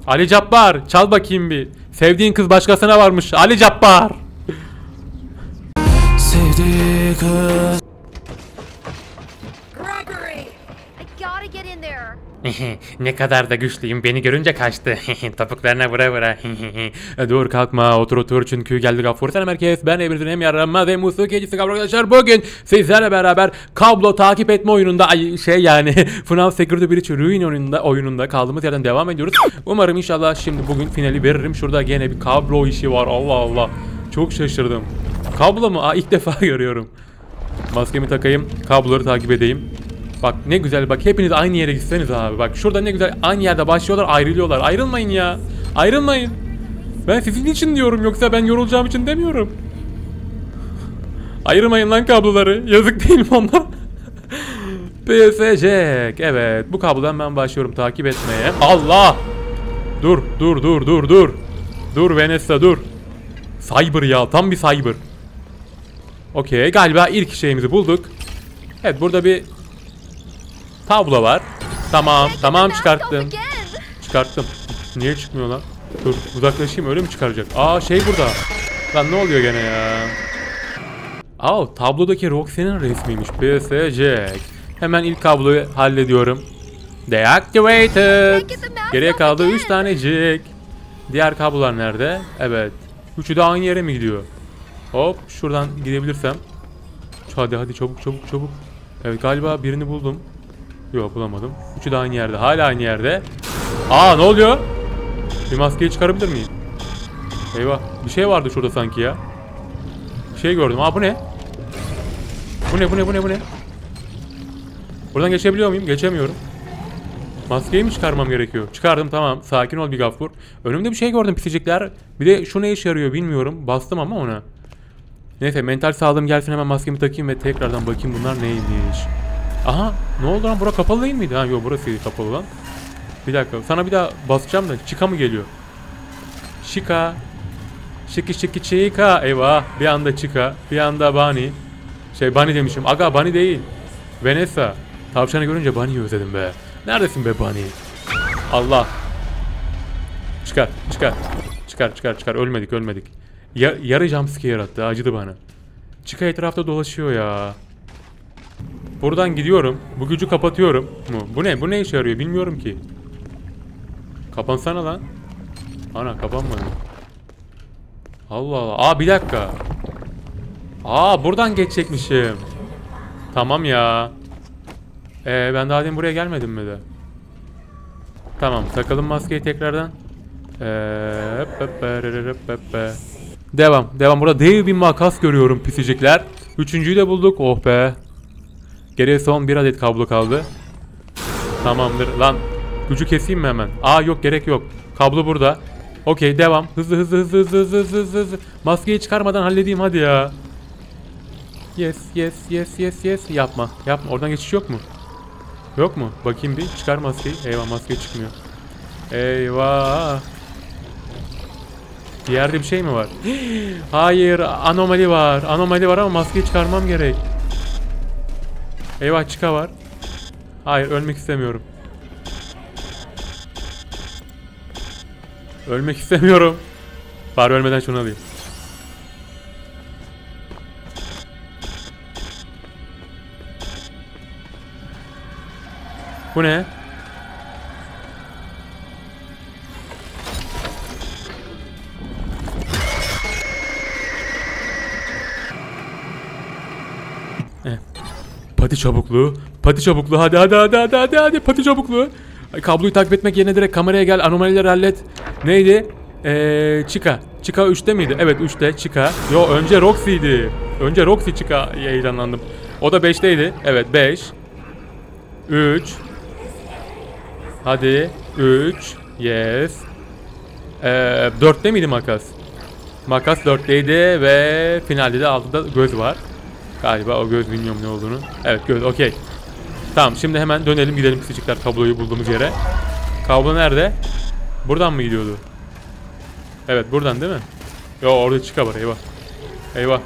Ali Cabbar çal bakayım bir. Sevdiğin kız başkasına varmış. Ali Cabbar. Sevdiği kız. Ne kadar da güçlüyüm. Beni görünce kaçtı. Topuklarına vura vura. Dur kalkma otur çünkü geldi Gafur Selam herkes. Ben Ebru'nun hem yaranma ve musikicisi Gafur arkadaşlar. Bugün sizlerle beraber kablo takip etme oyununda FNAF Security Breach Ruin oyununda kaldığımız yerden devam ediyoruz. Umarım inşallah şimdi bugün finali veririm. Şurada gene bir kablo işi var. Allah Allah. Çok şaşırdım. Kablo mu? İlk defa görüyorum. Maskemi takayım. Kabloları takip edeyim. Bak ne güzel bak hepiniz aynı yere gitseniz abi. Bak şurada ne güzel aynı yerde başlıyorlar ayrılıyorlar. Ayrılmayın ya. Ayrılmayın. Ben sizin için diyorum yoksa ben yorulacağım için demiyorum. Ayırmayın lan kabloları. Yazık değil mi onlar? PSC. Evet bu kablodan ben başlıyorum takip etmeye. Allah. Dur. Dur Vanessa dur. Cyber ya tam bir cyber. Okey galiba ilk şeyimizi bulduk. Evet burada bir tablo var. Tamam çıkarttım. Niye çıkmıyor lan? Dur uzaklaşayım öyle mi çıkaracak? Şey burada. Lan ne oluyor gene ya? Tablodaki Roxy'nin resmiymiş. PSC. Hemen ilk kabloyu hallediyorum. Deactivated. Geriye kaldı 3 tanecik. Diğer kablolar nerede? Evet. Üçü de aynı yere mi gidiyor? Hop şuradan gidebilirsem. Hadi çabuk. Evet galiba birini buldum. Yok bulamadım. Üçü de aynı yerde. Hala aynı yerde. Ne oluyor? Bir maskeyi çıkarabilir miyim? Eyvah. Bir şey vardı şurada sanki ya. Bir şey gördüm. Bu ne? Bu ne? Buradan geçebiliyor muyum? Geçemiyorum. Maskeyi mi çıkarmam gerekiyor? Çıkardım tamam. Sakin ol bir Gafur. Önümde bir şey gördüm pisicikler. Bir de şu ne işe yarıyor bilmiyorum. Bastım ama ona. Neyse mental sağlığım gelsin hemen maskemi takayım ve tekrardan bakayım bunlar neymiş. Aha ne oldu lan bura kapalı değil miydi? Yok burası kapalı lan. Bir dakika sana bir daha basacağım da Chica mı geliyor? Chica. Chica. Eyvah bir anda Chica bir anda Bunny. Bunny demişim. Aga Bunny değil. Vanessa. Tavşanı görünce Bunny'yi özledim be. Neredesin be Bunny? Allah. Çıkar. Ölmedik. Yarı jumpscare yarattı. Acıdı bana. Chica etrafta dolaşıyor ya. Buradan gidiyorum. Bu gücü kapatıyorum. Bu ne? Bu ne işe yarıyor? Bilmiyorum ki. Kapansana lan. Ana kapanmadı. Allah Allah. Bir dakika. Buradan geçecekmişim. Tamam ya. Ben daha demin buraya gelmedim mi de? Tamam. Takalım maskeyi tekrardan. Devam. Burada dev bir makas görüyorum pisicikler. Üçüncüyü de bulduk. Oh be. Geriye son bir adet kablo kaldı. Tamamdır. Lan gücü keseyim mi hemen? Yok gerek yok. Kablo burada. Okey devam. Hızlı. Maskeyi çıkarmadan halledeyim hadi ya. Yes. Yapma. Oradan geçiş yok mu? Yok mu? Bakayım bir. Çıkar maskeyi. Eyvah maske çıkmıyor. Eyvah. Bir yerde bir şey mi var? Hayır anomali var. Anomali var ama maskeyi çıkarmam gerek. Eyvah Chica var. Hayır ölmek istemiyorum. Bari ölmeden şunu alayım. Bu ne? Pati çabukluğu. Hadi pati çabukluğu. Kabloyu takip etmek yerine direkt kameraya gel. Anomalileri hallet. Neydi? Chica. Chica 3'te miydi? Evet 3'te Chica. Önce Roxy'ydi. Önce Roxy Chica. Heyecanlandım. O da 5'teydi. Evet 5. 3. Hadi. 3. Yes. 4'te miydi makas? Makas 4'teydi ve finalde de 6'da göz var. Galiba o göz bilmiyorum ne olduğunu. Evet göz okey. Tamam şimdi hemen dönelim gidelim pisicikler kabloyu bulduğumuz yere. Kablo nerede? Buradan mı gidiyordu? Evet buradan değil mi? Orada Chica var eyvah.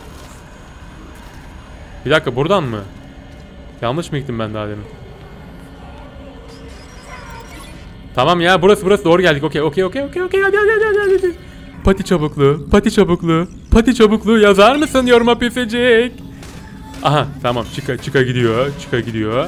Bir dakika buradan mı? Yanlış mı gittim ben daha demin? Tamam ya, burası doğru geldik. Okey. Hadi. Pati çabukluğu yazar mısın yoruma pisecek? Aha tamam, çıka gidiyor.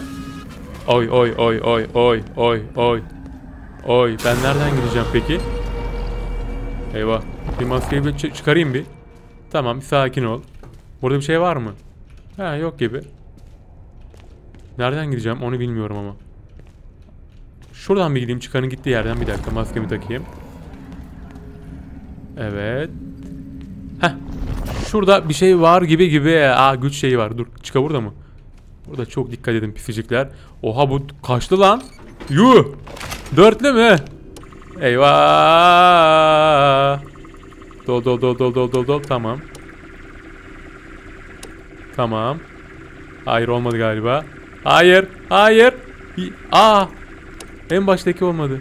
Oy ben nereden gireceğim peki? Eyvah. Bir maskeyi bir çıkarayım bir. Tamam, sakin ol. Burada bir şey var mı? Ha, yok gibi. Nereden gideceğim onu bilmiyorum ama. Şuradan bir gideyim, çıkanın gittiği yerden. Bir dakika, maskemi takayım. Evet. Heh. Şurada bir şey var gibi. Aa, güç şeyi var. Dur, çıka burada mı? Burada çok dikkat edin pisicikler. Oha, bu kaçtı lan? Yuh. 4'lü mü? Eyvah. Dol. Tamam. Hayır, olmadı galiba. Hayır. Aa. En baştaki olmadı.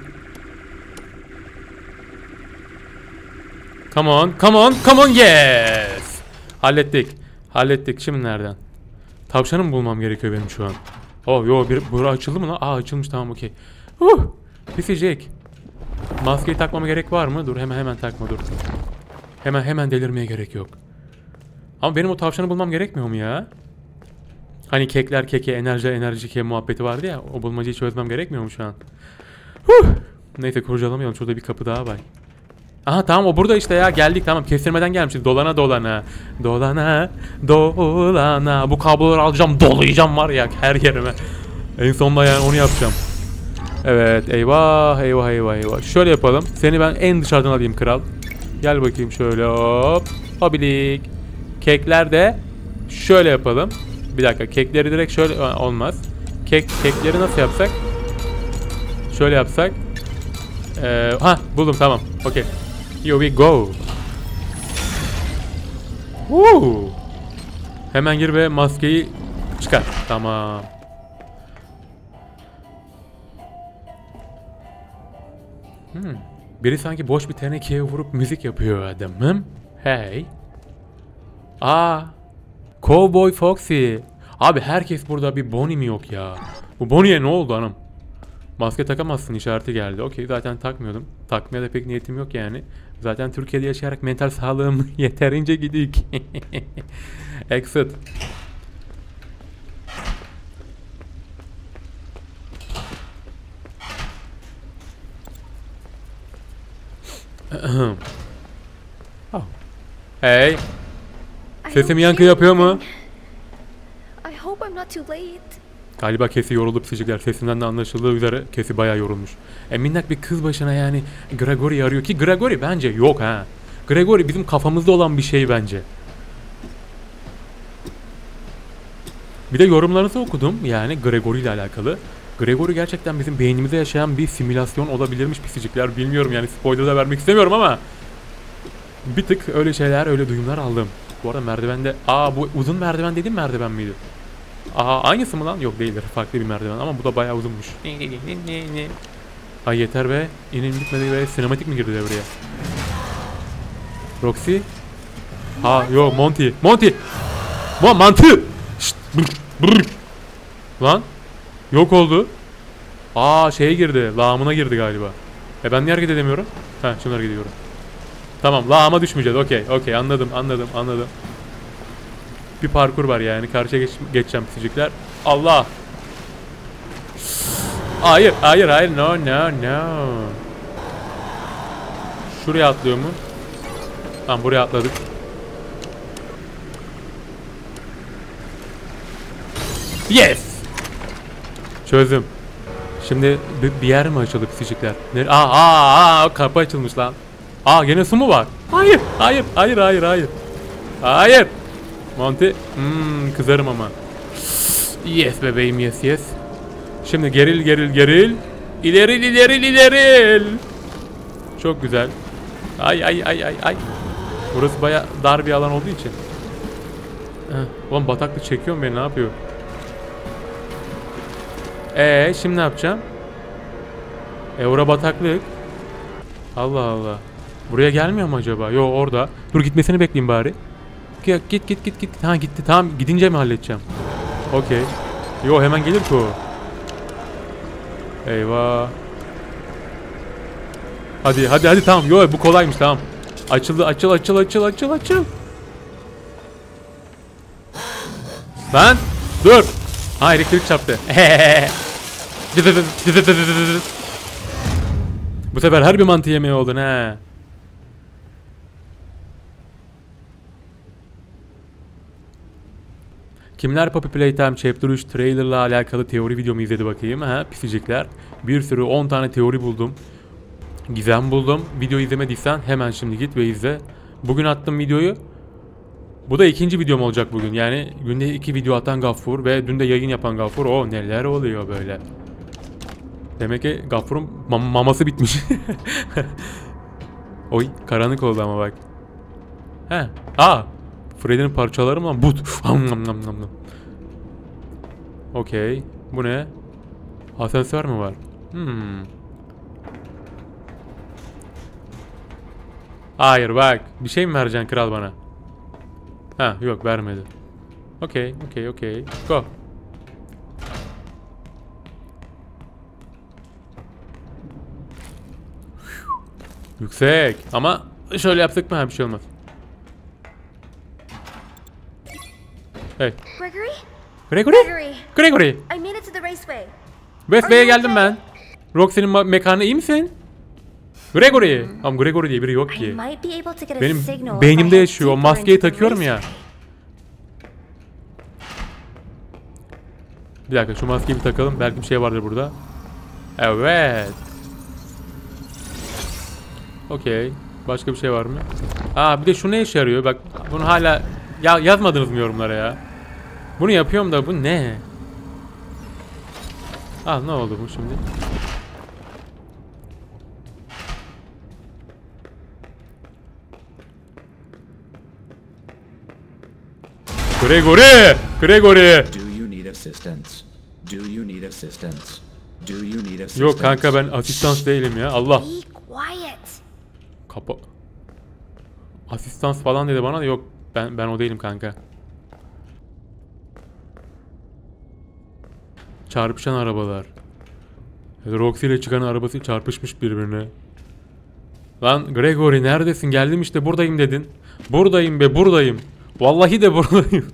Come on, yes. Hallettik. Şimdi nereden? Tavşanı mı bulmam gerekiyor benim şu an? Oh yo, bura açıldı mı lan? Aa, açılmış, tamam, okey. Pisecek. Maskeyi takmama gerek var mı? Dur, hemen takma, dur. Hemen delirmeye gerek yok. Ama benim o tavşanı bulmam gerekmiyor mu ya? Hani kekler keke, enerji keke muhabbeti vardı ya. O bulmacayı çözmem gerekmiyor mu şu an? Neyse, kurcalamayalım. Şurada bir kapı daha var. Aha tamam, o burada işte ya, geldik, tamam, kestirmeden gelmişiz. Dolana. Bu kabloları alacağım, dolayacağım var ya her yerime. En sonunda yani onu yapacağım. Evet, eyvah. Şöyle yapalım. Seni ben en dışarıdan alayım kral. Gel bakayım şöyle, hop. Hobilik. Kekler de şöyle yapalım. Bir dakika, kekleri direkt şöyle olmaz. Kekleri nasıl yapsak? Şöyle yapsak. Buldum, tamam. Okey. Here we go. Hemen gir ve maskeyi çıkar. Tamam. Biri sanki boş bir tenekeye vurup müzik yapıyor adamım. Hey. Cowboy Foxy. Abi herkes burada, bir Bonnie mi yok ya? Bu Bonnie'ye ne oldu hanım? Maske takamazsın işareti geldi. Okey, zaten takmıyordum. Takmaya da pek niyetim yok yani. Zaten Türkiye'de yaşayarak mental sağlığım yeterince gidik. Exit. Hey. Sesim yankı yapıyor mu? Galiba Cassie yoruldu pisicikler. Sesinden de anlaşıldığı üzere Cassie bayağı yorulmuş. Minnak bir kız başına yani Gregory arıyor ki Gregory bence yok ha. Gregory bizim kafamızda olan bir şey bence. Bir de yorumlarınızı okudum yani Gregory ile alakalı. Gregory gerçekten bizim beynimizde yaşayan bir simülasyon olabilirmiş pisicikler. Bilmiyorum yani, spoiler da vermek istemiyorum ama bir tık öyle şeyler, öyle duyumlar aldım. Bu arada merdivende, bu uzun merdiven dediğim merdiven miydi? Aynısı mı lan? Yok, değildir. Farklı bir merdiven ama bu da bayağı uzunmuş. Ay yeter be. İnim bitmedi ve sinematik mi girdi devreye? Roxy? Yok, Monty. Mantı! Şşt, brr. Lan? Yok oldu. Şeye girdi. Lağımına girdi galiba. Ben niye hareket edemiyorum? Şimdi hareket ediyorum. Tamam, lağıma düşmeyeceğiz. Okey, anladım. Bir parkur var yani. Karşıya geçeceğim pisicikler. Allah! Hayır. No. Şuraya atlıyor mu? Tamam, buraya atladık. Yes! Çözdüm. Şimdi bir yer mi açıldı pisicikler? Kapı açılmış lan. Gene su mu var? Hayır. Monty. Kızarım ama. Yes bebeğim, yes. Şimdi geril. İleril. Çok güzel. Ay. Burası baya dar bir alan olduğu için. Oğlum bataklık çekiyor mu beni, ne yapıyor? Şimdi ne yapacağım? Ora bataklık. Allah. Buraya gelmiyor mu acaba? Yo, orada. Dur, gitmesini bekleyeyim bari. Git. Gitti. Tamam, gidince mi halledeceğim? Okey. Yo, hemen gelir ki o. Eyvah. Hadi hadi hadi, tamam. Yo, bu kolaymış, tamam. Açıldı, açıl açıl açıl açıl açıl. Lan dur. Ha, elektrik çarptı. Bu sefer her bir mantı yemeği oldun he. Kimler Poppy Playtime Chapter 3 trailerla alakalı teori videomu izledi bakayım ha, pisicikler. Bir sürü 10 tane teori buldum. Gizem buldum. Video izlemediysen hemen şimdi git ve izle. Bugün attım videoyu. Bu da ikinci videom olacak bugün. Yani günde 2 video atan Gaffur ve dün de yayın yapan Gaffur. O neler oluyor böyle. Demek ki Gaffur'un maması bitmiş. Oy, karanlık oldu ama bak. He. Freddy'nin parçaları mı lan? But. Okey. Bu ne? Asansör mü var? Hayır bak. Bir şey mi vereceksin kral bana? Ha yok, vermedi. Okey. Go. Yüksek. Ama şöyle yaptık mı? Bir şey olmaz. Hey. Gregory. I made it to the raceway. Westway'e geldim ben. Roxy'nin mekanı, iyi misin? Gregory. Ama Gregory diye biri yok ki. Benim beynimde yaşıyor. O maskeyi takıyorum ya. Bir dakika, şu maskeyi bir takalım. Belki bir şey vardır burada. Evet. Okey. Başka bir şey var mı? Bir de şu ne işe yarıyor? Bak bunu hala yazmadınız mı yorumlara ya? Bunu yapıyorum da bu ne? Ne oldu bu şimdi? Gregory. Yok kanka, ben asistans değilim ya. Allah. Kapa. Asistans falan dedi bana da, yok ben o değilim kanka. Çarpışan arabalar. Roxy ile çıkan arabası çarpışmış birbirine. Lan Gregory neredesin? Geldim işte, buradayım dedin. Buradayım be, buradayım. Vallahi de buradayım.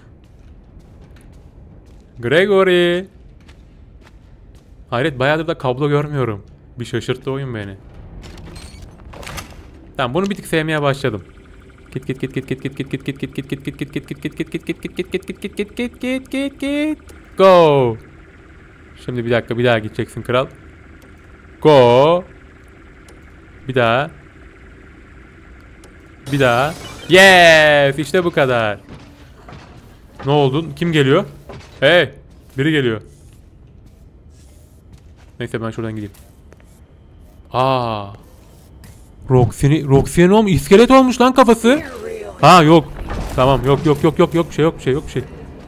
Gregory. Hayret, bayağıdır da kablo görmüyorum. Bir şaşırttı oyun beni. Tamam, bunu bir tık sevmeye başladım. Git. Go. Şimdi bir dakika, bir daha gideceksin kral. Go. Bir daha. Yes, işte bu kadar. Ne oldu? Kim geliyor? Hey, biri geliyor. Neyse, ben şuradan gideyim. Roxy'nin olmuş, iskelet olmuş lan kafası. Yok. Tamam, yok bir şey.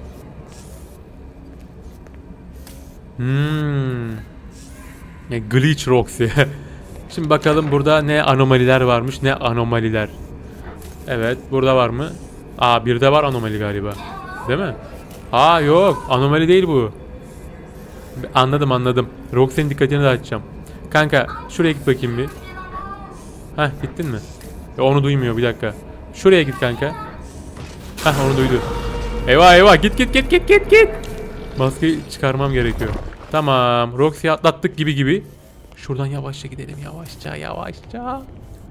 Glitch Roxy. Şimdi bakalım burada ne anomaliler varmış, ne anomaliler. Evet, burada var mı? Bir de var anomali galiba. Değil mi? Yok, anomali değil bu. Anladım. Roxy'nin dikkatini dağıtacağım. Kanka, şuraya git bakayım bir. Gittin mi? Onu duymuyor, bir dakika. Şuraya git kanka. Onu duydu. Eyvah, git. Maskeyi çıkarmam gerekiyor. Tamam, Roxy'yi atlattık gibi. Şuradan yavaşça gidelim, yavaşça.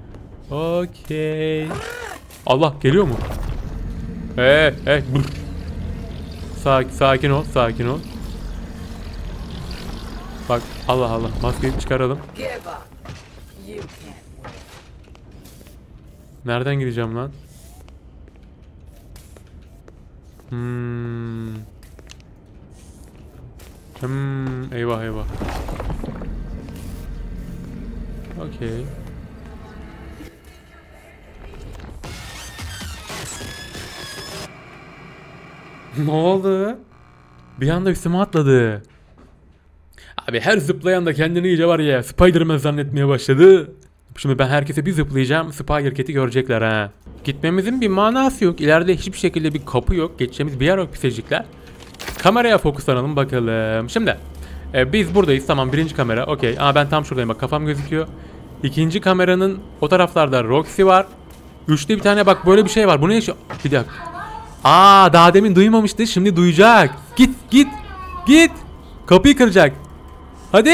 Okey. Allah, geliyor mu? Sakin ol. Bak, Allah, maskeyi çıkaralım. Nereden gideceğim lan? Eyvah. Okey. Ne oldu? Bir anda üstüme atladı. Abi her zıplayan da kendini iyice var ya, Spider-Man zannetmeye başladı. Şimdi ben herkese bir zıplayacağım, Spider-Cat'i görecekler ha. Gitmemizin bir manası yok. İleride hiçbir şekilde bir kapı yok. Geçeceğimiz bir yer yok pisecikler. Kameraya fokuslanalım bakalım. Şimdi biz buradayız, tamam, birinci kamera, okey. Ben tam şuradayım, bak kafam gözüküyor. İkinci kameranın o taraflarda Roxy var. Üçte bir tane bak böyle bir şey var. Bu ne? Bir dakika. Aa, daha demin duymamıştı. Şimdi duyacak. Git git. Git. Kapıyı kıracak. Hadi.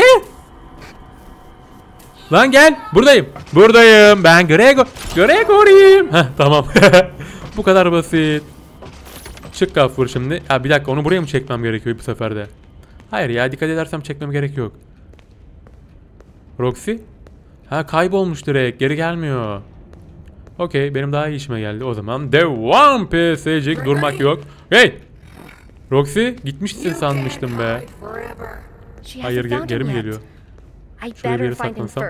Lan gel. Buradayım. Buradayım. Ben Gregory'yim. Heh, tamam. Bu kadar basit. Çık Gaffur şimdi. Ha, bir dakika, onu buraya mı çekmem gerekiyor bu seferde? Hayır ya, dikkat edersem çekmem gerek yok. Roxy? Ha, kaybolmuş direkt. Geri gelmiyor. Okey, benim daha iyi işime geldi. O zaman devam PS'cik, durmak yok. Hey! Roxy gitmişsin sanmıştım be. Hayır, geri mi geliyor? Şuraya bir yere saklansam.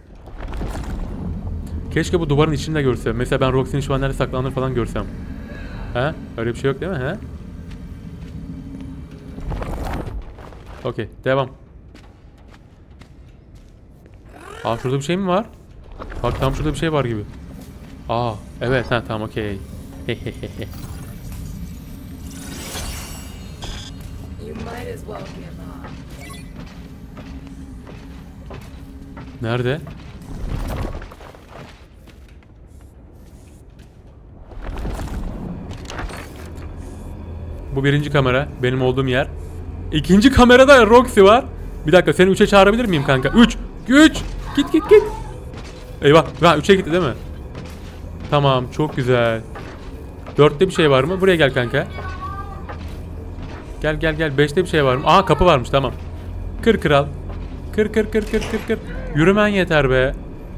Keşke bu duvarın içinde görsem. Mesela ben Roxy'nin şu an nerede saklandığını falan görsem. He? Öyle bir şey yok değil mi? He? Okey, devam. Aa, şurada bir şey mi var? Bak, tam şurada bir şey var gibi. Aa, evet, ha, tamam, okey. Nerede? Bu birinci kamera, benim olduğum yer. İkinci kamerada Roxy var. Bir dakika, seni 3'e çağırabilir miyim kanka? 3. Git. Eyvah. Ha, 3'e gitti değil mi? Tamam, çok güzel. 4'te bir şey var mı? Buraya gel kanka. Gel. 5'te bir şey var mı? Aa, kapı varmış, tamam. Kır kral. Kır. Yürümen yeter be.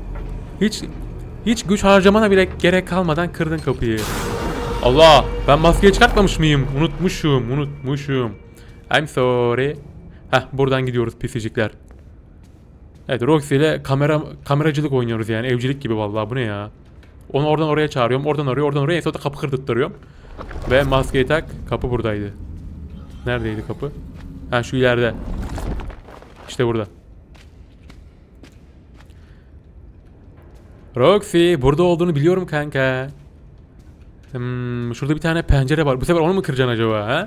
Hiç güç harcamana bile gerek kalmadan kırdın kapıyı. Allah, ben maskeyi çıkartmamış mıyım? Unutmuşum. I'm sorry. Heh, buradan gidiyoruz pisicikler. Evet, Roxy ile kameracılık oynuyoruz yani, evcilik gibi vallahi, bu ne ya? Onu oradan oraya çağırıyorum, oradan oraya, en sonunda kapı kırdırtıyorum. Ve maskeyi tak, kapı buradaydı. Neredeydi kapı? Ha, şu ileride. İşte burada. Roxy, burada olduğunu biliyorum kanka. Şurada bir tane pencere var. Bu sefer onu mu kıracaksın acaba, ha?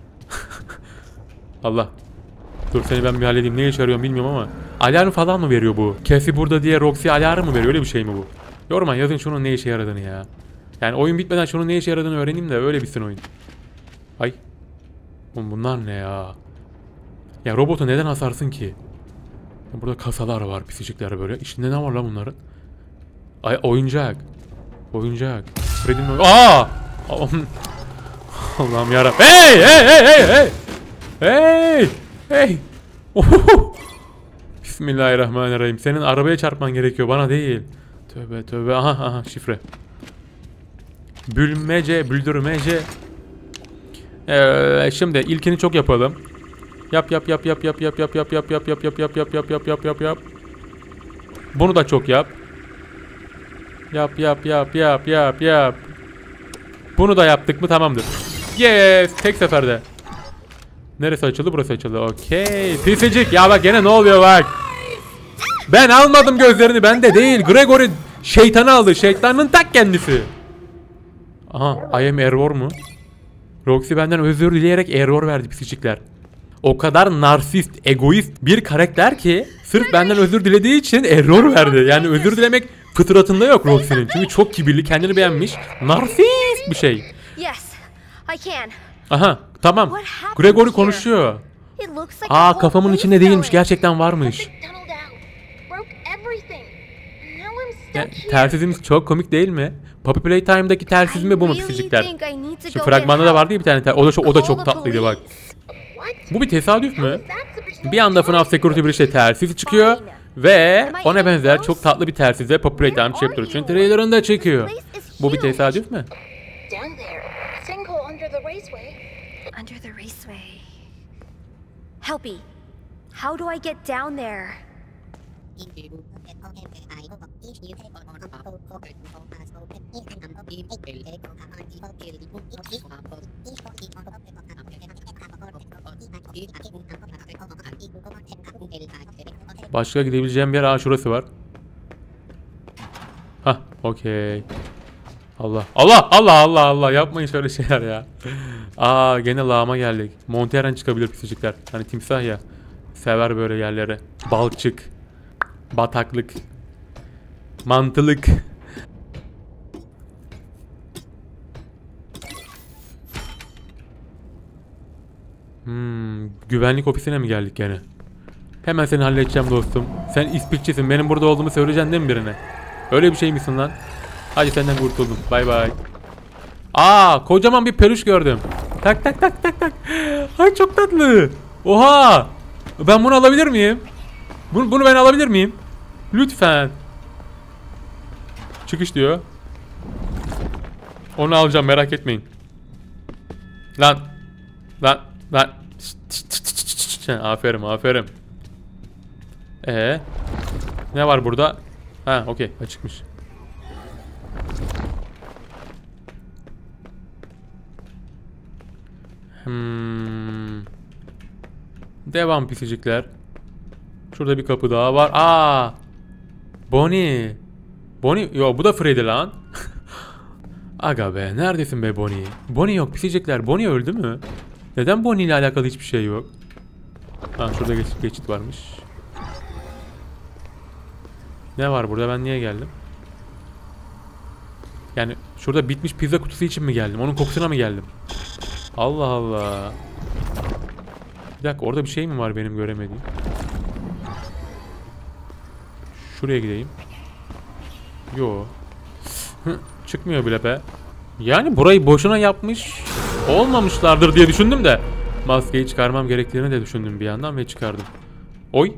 Allah. Dur, seni ben bir halledeyim. Ne işe yarıyorum bilmiyorum ama. Alarm falan mı veriyor bu? Cassie burada diye Roxy alarm mı veriyor? Öyle bir şey mi bu? Yoruma yazın şunun ne işe yaradığını ya. Yani oyun bitmeden şunun ne işe yaradığını öğreneyim de öyle bitsin oyun. Ay. Oğlum, bunlar ne ya? Ya robotu neden hasarsın ki? Burada kasalar var, pisicikler böyle. İçinde ne var lan bunların? Ay, oyuncak. Freddy'nin Aa! Allah'ım yarabbim. Hey! Bismillahirrahmanirrahim. Senin arabaya çarpman gerekiyor, bana değil. Tövbe. Aha, şifre. Büldürmece. Şimdi ilkini çok yapalım. Yap. Bunu da çok yap. Yap. Bunu da yaptık mı tamamdır. Yes, tek seferde. Neresi açıldı? Burası açıldı. Okey. Pisicik. Ya bak, gene ne oluyor bak. Ben almadım gözlerini. Bende değil. Gregory şeytanı aldı. Şeytanın tak kendisi. Aha. I am error mu? Roxy benden özür dileyerek error verdi pisicikler. O kadar narsist, egoist bir karakter ki sırf benden özür dilediği için error verdi. Yani özür dilemek fıtratında yok Roxy'nin. Çünkü çok kibirli, kendini beğenmiş. Narsist bir şey. Aha, tamam. Gregory konuşuyor. Aa, kafamın içinde değilmiş. Gerçekten varmış. Telsizimiz çok komik değil mi? Puppy Playtime'daki telsiz mi bu mu pisicikler? Şu fragmanda da vardı ya bir tane o da çok tatlıydı bak. Bu bir tesadüf mü? Bir anda FNAF Security Breach'te telsiz çıkıyor ve ona benzer çok tatlı bir telsizle Puppy Playtime Chapter 3'ün trailerında çıkıyor. Bu bir tesadüf mü? Helpy, how do I get down there? Başka gidebileceğim bir yer, şurası var. Hah, okey. Allah, yapmayın şöyle şeyler ya. Aa, gene lağıma geldik. Monterren çıkabilir pisicikler. Hani timsah ya. Sever böyle yerlere. Balçık. Bataklık. Mantılık. Güvenlik ofisine mi geldik gene? Hemen seni halledeceğim dostum. Sen ispikçisin. Benim burada olduğumu söyleyeceksin değil mi birine? Öyle bir şey misin lan? Hadi senden kurtuldum. Bay bay. Aa, kocaman bir peluş gördüm. Tak tak tak tak tak. Ay çok tatlı. Oha. Ben bunu alabilir miyim? Bunu ben alabilir miyim? Lütfen. Çıkış diyor. Onu alacağım, merak etmeyin. Lan. Lan. Aferin aferin. Ne var burada? Ha, okey, açıkmış. Devam pisicikler. Şurada bir kapı daha var. Aa! Bonnie. Bonnie, yo bu da Freddy lan. Aga be, neredesin be Bonnie? Bonnie yok pisicikler. Bonnie öldü mü? Neden Bonnie ile alakalı hiçbir şey yok? Ha, şurada geçit varmış. Ne var burada? Ben niye geldim? Yani şurada bitmiş pizza kutusu için mi geldim? Onun kokusuna mı geldim? Allah Allah. Bir dakika, orada bir şey mi var benim göremediğim? Şuraya gideyim. Yo. Çıkmıyor bile be. Yani burayı boşuna yapmış olmamışlardır diye düşündüm de maskeyi çıkarmam gerektiğini de düşündüm bir yandan ve çıkardım. Oy.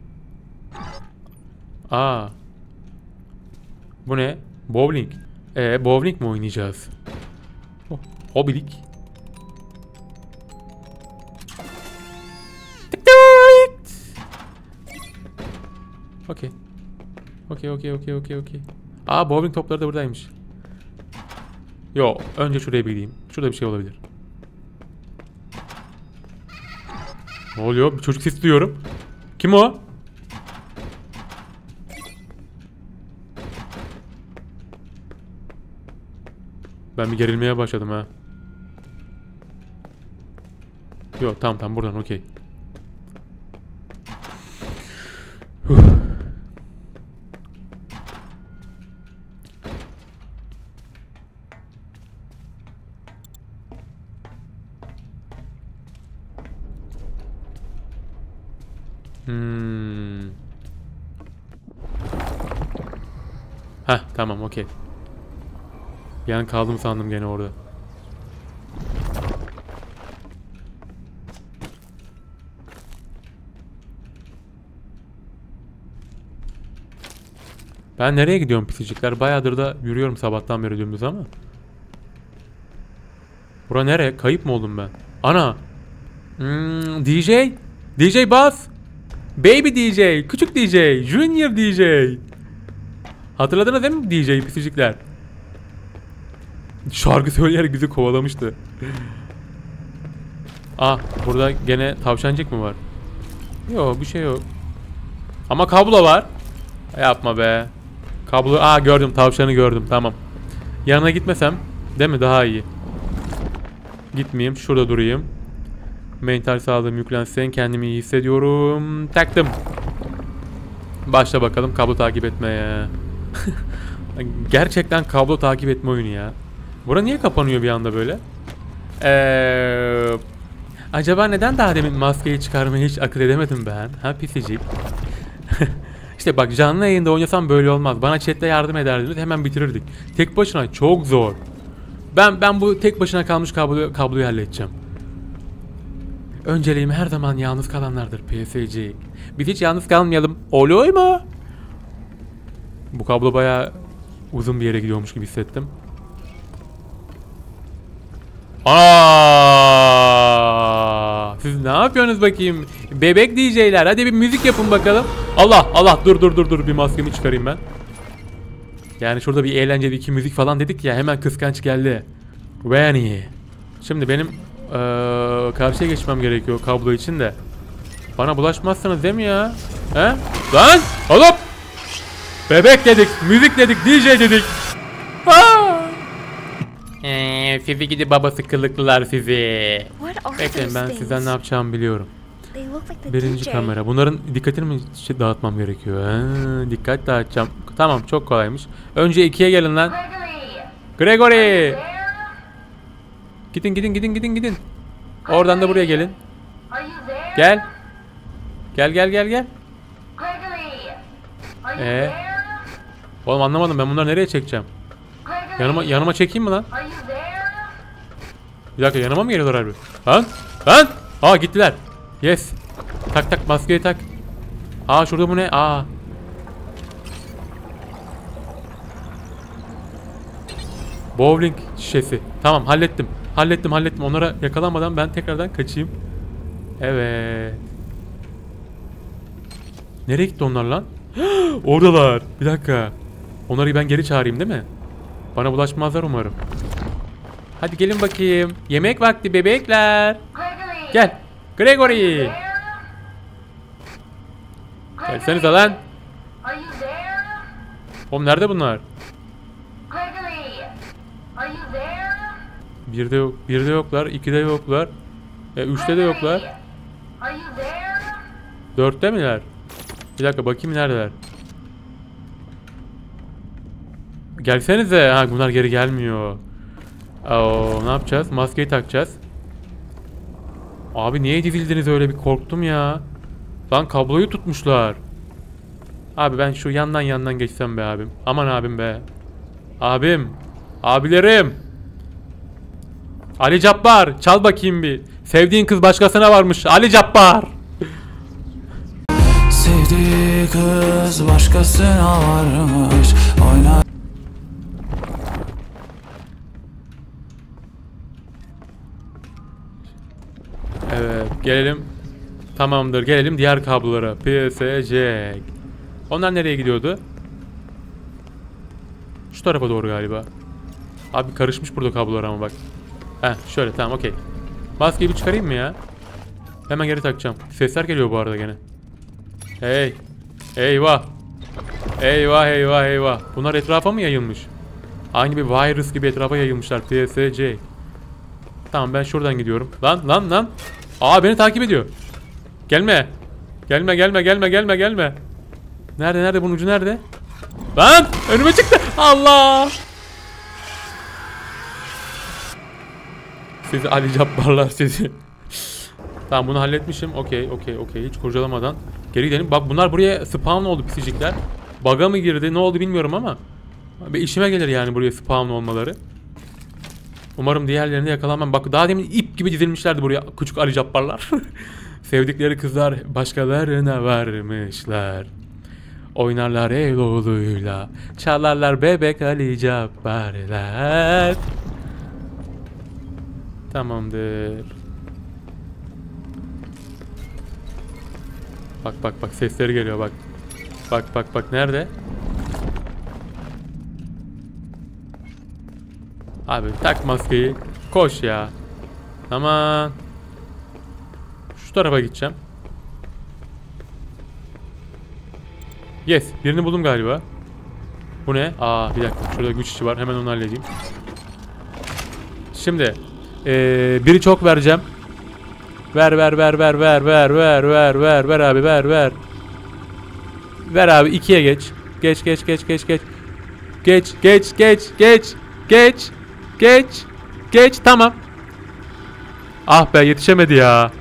Aa. Bu ne? Bowling. Bowling mi oynayacağız? Oh, hobilik. Okey. Okey. Aa, bowling topları da buradaymış. Yo, önce şuraya bir gideyim. Şurada bir şey olabilir. Ne oluyor? Bir çocuk sesi duyuyorum. Kim o? Ben bir gerilmeye başladım ha. Yo, tamam buradan okey. Heh, tamam okey. Bir an kaldım sandım gene orada. Ben nereye gidiyorum pisicikler? Bayağıdır da yürüyorum sabahtan beri dümdüz ama. Bura nereye? Kayıp mı oldum ben? Ana! DJ? DJ Buzz! Baby DJ! Küçük DJ! Junior DJ! Hatırladınız değil mi DJ pisicikler? Şarkı söyleyerek bizi kovalamıştı. Burada gene tavşancık mı var? Yok, bir şey yok. Ama kablo var. Yapma be. Kablo, gördüm, tavşanı gördüm, tamam. Yanına gitmesem değil mi, daha iyi. Gitmeyeyim, şurada durayım. Mental sağlığım yüklensin, kendimi iyi hissediyorum. Taktım. Başla bakalım kablo takip etmeye. Gerçekten kablo takip etme oyunu ya. Bura niye kapanıyor bir anda böyle? Acaba neden daha demin maskeyi çıkarmayı hiç akıl edemedim ben? Ha pisicik. İşte bak, canlı yayında oynasam böyle olmaz. Bana chatte yardım ederdiniz, hemen bitirirdik. Tek başına çok zor. Ben bu tek başına kalmış kabloyu halledeceğim. Önceliğim her zaman yalnız kalanlardır PSC. Biz hiç yalnız kalmayalım. Oluyor mu? Bu kablo bayağı uzun bir yere gidiyormuş gibi hissettim. Siz ne yapıyorsunuz bakayım? Bebek DJ'ler, hadi bir müzik yapın bakalım. Allah, dur bir maskemi çıkarayım ben. Yani şurada bir eğlenceli iki müzik falan dedik ya, hemen kıskanç geldi. Benny. Şimdi benim karşıya geçmem gerekiyor kablo için de. Bana bulaşmazsınız değil mi ya? He? Lan! Oğlum! Bebek dedik, müzik dedik, DJ dedik. Sizi gidi babası kılıklılar sizi. Bekleyin, ben sizden ne yapacağımı biliyorum. Birinci kamera. Bunların dikkatini mi dağıtmam gerekiyor? Dikkat dağıtacağım. Tamam, çok kolaymış. Önce 2'ye gelin lan. Gregory. Gregory. Gidin. Oradan da buraya gelin. Are you there? Gel. Gel. Gregory. Are you Ee? there? Oğlum anlamadım, ben bunları nereye çekeceğim? Gregory. Yanıma çekeyim mi lan? Are you there? Bir dakika, yanıma mı geliyorlar harbi? Lan! Aa, gittiler. Yes. Tak maskeyi tak. Aa, şurada bu ne? Aa. Bowling şişesi. Tamam, hallettim. Onlara yakalanmadan ben tekrardan kaçayım. Evet. Nereye gitti onlar lan? Oradalar. Bir dakika. Onları ben geri çağırayım değil mi? Bana bulaşmazlar umarım. Hadi gelin bakayım. Yemek vakti bebekler. Gregory. Gel. Gregory. There? Gelsenize lan. Are you there? Oğlum nerede bunlar? Gregory. Are you there? Birde yok. Birde yoklar. 2'de yoklar. 3'te de yoklar. Are you there? 4'te miler? Bir dakika bakayım neredeler. Gelsenize. Ha, bunlar geri gelmiyor. Oo, ne yapacağız? Maskeyi takacağız. Abi niye dizildiniz öyle, bir korktum ya. Lan kabloyu tutmuşlar. Abi ben şu yandan geçsem be abim. Aman abim be. Abim. Abilerim. Ali Cabbar, çal bakayım bir. Sevdiğin kız başkasına varmış. Ali Cabbar. Sevdiği kız başkasına varmış. Oynar. Evet, gelelim. Tamamdır, gelelim diğer kablolara. PSC. Onlar nereye gidiyordu? Şu tarafa doğru galiba. Abi karışmış burada kablolar ama bak. Heh, şöyle, tamam, okey. Maskeyi bir çıkarayım mı ya? Hemen geri takacağım. Sesler geliyor bu arada gene. Hey. Eyvah. Eyvah. Bunlar etrafa mı yayılmış? Aynı bir virüs gibi etrafa yayılmışlar. PSC. Tamam, ben şuradan gidiyorum. Lan. Aa, beni takip ediyor. Gelme. Nerede bunun ucu nerede? Lan! Önüme çıktı. Allah! Sizi Ali Cabbarlar sizi. Tamam, bunu halletmişim. Okey. Hiç kurcalamadan geri gidelim. Bak, bunlar buraya spawn oldu pisicikler. Bug'a mı girdi? Ne oldu bilmiyorum ama bir işime gelir yani buraya spawn olmaları. Umarım diğerlerine yakalanmam. Bak, daha demin ip gibi dizilmişlerdi buraya küçük Ali Cabbarlar. Sevdikleri kızlar başkalarına varmışlar. Oynarlar Eloğlu'yla, çalarlar bebek Ali Cabbarlar. Tamamdır. Bak sesleri geliyor bak. Bak nerede? Abi tak maskeyi. Koş ya. Aman. Şu tarafa gideceğim. Yes. Birini buldum galiba. Bu ne? Aa, bir dakika. Şurada güç işi var. Hemen onu halledeyim. Şimdi. Biri çok vereceğim. Ver abi, ver. Ver abi, 2'ye geç. Geç, tamam. Ah be, yetişemedi ya.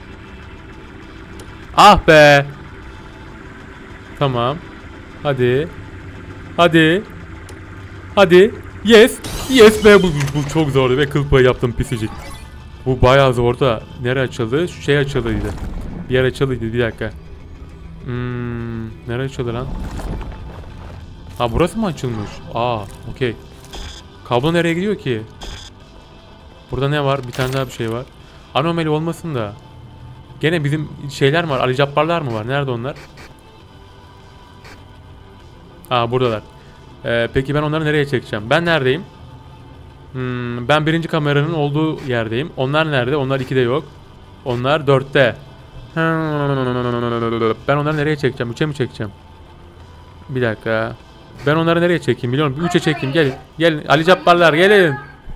Ah be. Tamam. Hadi. Yes be, bu çok zordu ve kıl payı yaptım pisicik. Bu bayağı zordu. Nere açıldı? Şu şey açıldıydı. Bir yer açıldıydı, bir dakika. Nere açıldı lan? Ha, burası mı açılmış? Aa, okey. Kablo nereye gidiyor ki? Burada ne var? Bir tane daha bir şey var. Anomali olmasın da. Gene bizim şeyler mi var? Ali Cabbarlar mı var? Nerede onlar? Aa, buradalar. Peki ben onları nereye çekeceğim? Ben neredeyim? Ben birinci kameranın olduğu yerdeyim. Onlar nerede? Onlar 2'de yok. Onlar 4'te. Ben onları nereye çekeceğim? 3'e mi çekeceğim? Bir dakika. Ben onları nereye çekeyim biliyor musun? 3'e çekeyim. Gelin. Ali Cabbarlar gelin.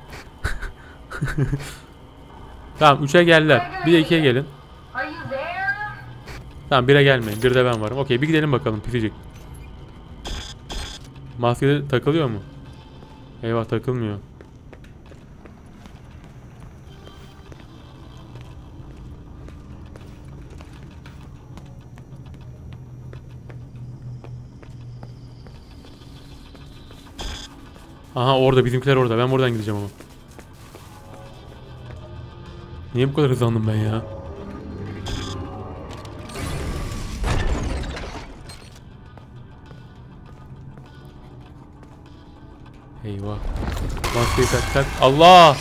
Tamam, 3'e geldiler. Bir de 2'ye gelin. Are you there? Tamam, 1'e gelmeyin. 1'de ben varım. Okey, bir gidelim bakalım pisicik. Maske takılıyor mu? Eyvah, takılmıyor. Aha, orada bizimkiler orada. Ben buradan gideceğim ama. Niye bu kadar hızlandım ben ya? Eyvah. Maskeyi tak. Allah!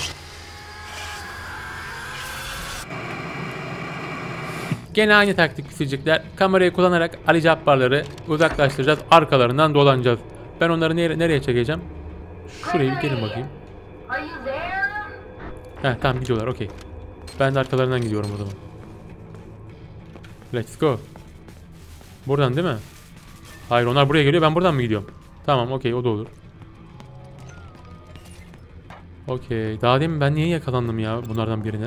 Gene aynı taktik pisicikler. Kamerayı kullanarak Ali Cabbarları uzaklaştıracağız. Arkalarından dolanacağız. Ben onları nereye çekeceğim? Şuraya bir gelin bakayım. Are you there? Tamam, gidiyorlar, okey. Ben de arkalarından gidiyorum o zaman. Let's go. Buradan değil mi? Hayır, onlar buraya geliyor, ben buradan mı gidiyorum? Tamam, okey, o da olur. Okey. Daha demin ben niye yakalandım ya bunlardan birine?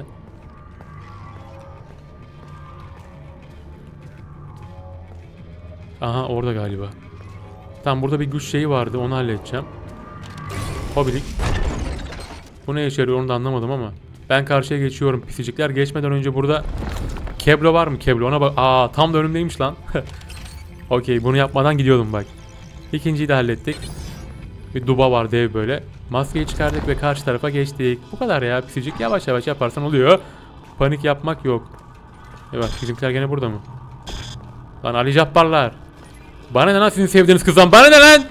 Aha, orada galiba. Tamam, burada bir güç şeyi vardı, onu halledeceğim. Hobilik. Bu ne işe yarıyor onu da anlamadım ama. Ben karşıya geçiyorum pisicikler. Geçmeden önce burada Keblo var mı? Keblo, ona bak. Aa, tam da önümdeymiş lan. Okey, bunu yapmadan gidiyordum bak. İkinciyi de hallettik. Bir duba var dev böyle. Maskeyi çıkardık ve karşı tarafa geçtik. Bu kadar ya pisicik. Yavaş yavaş yaparsan oluyor. Panik yapmak yok. Evet, bizimkiler gene burada mı? Lan Ali Cabbarlar. Bana ne lan sizin sevdiğiniz kızdan? Bana ne lan?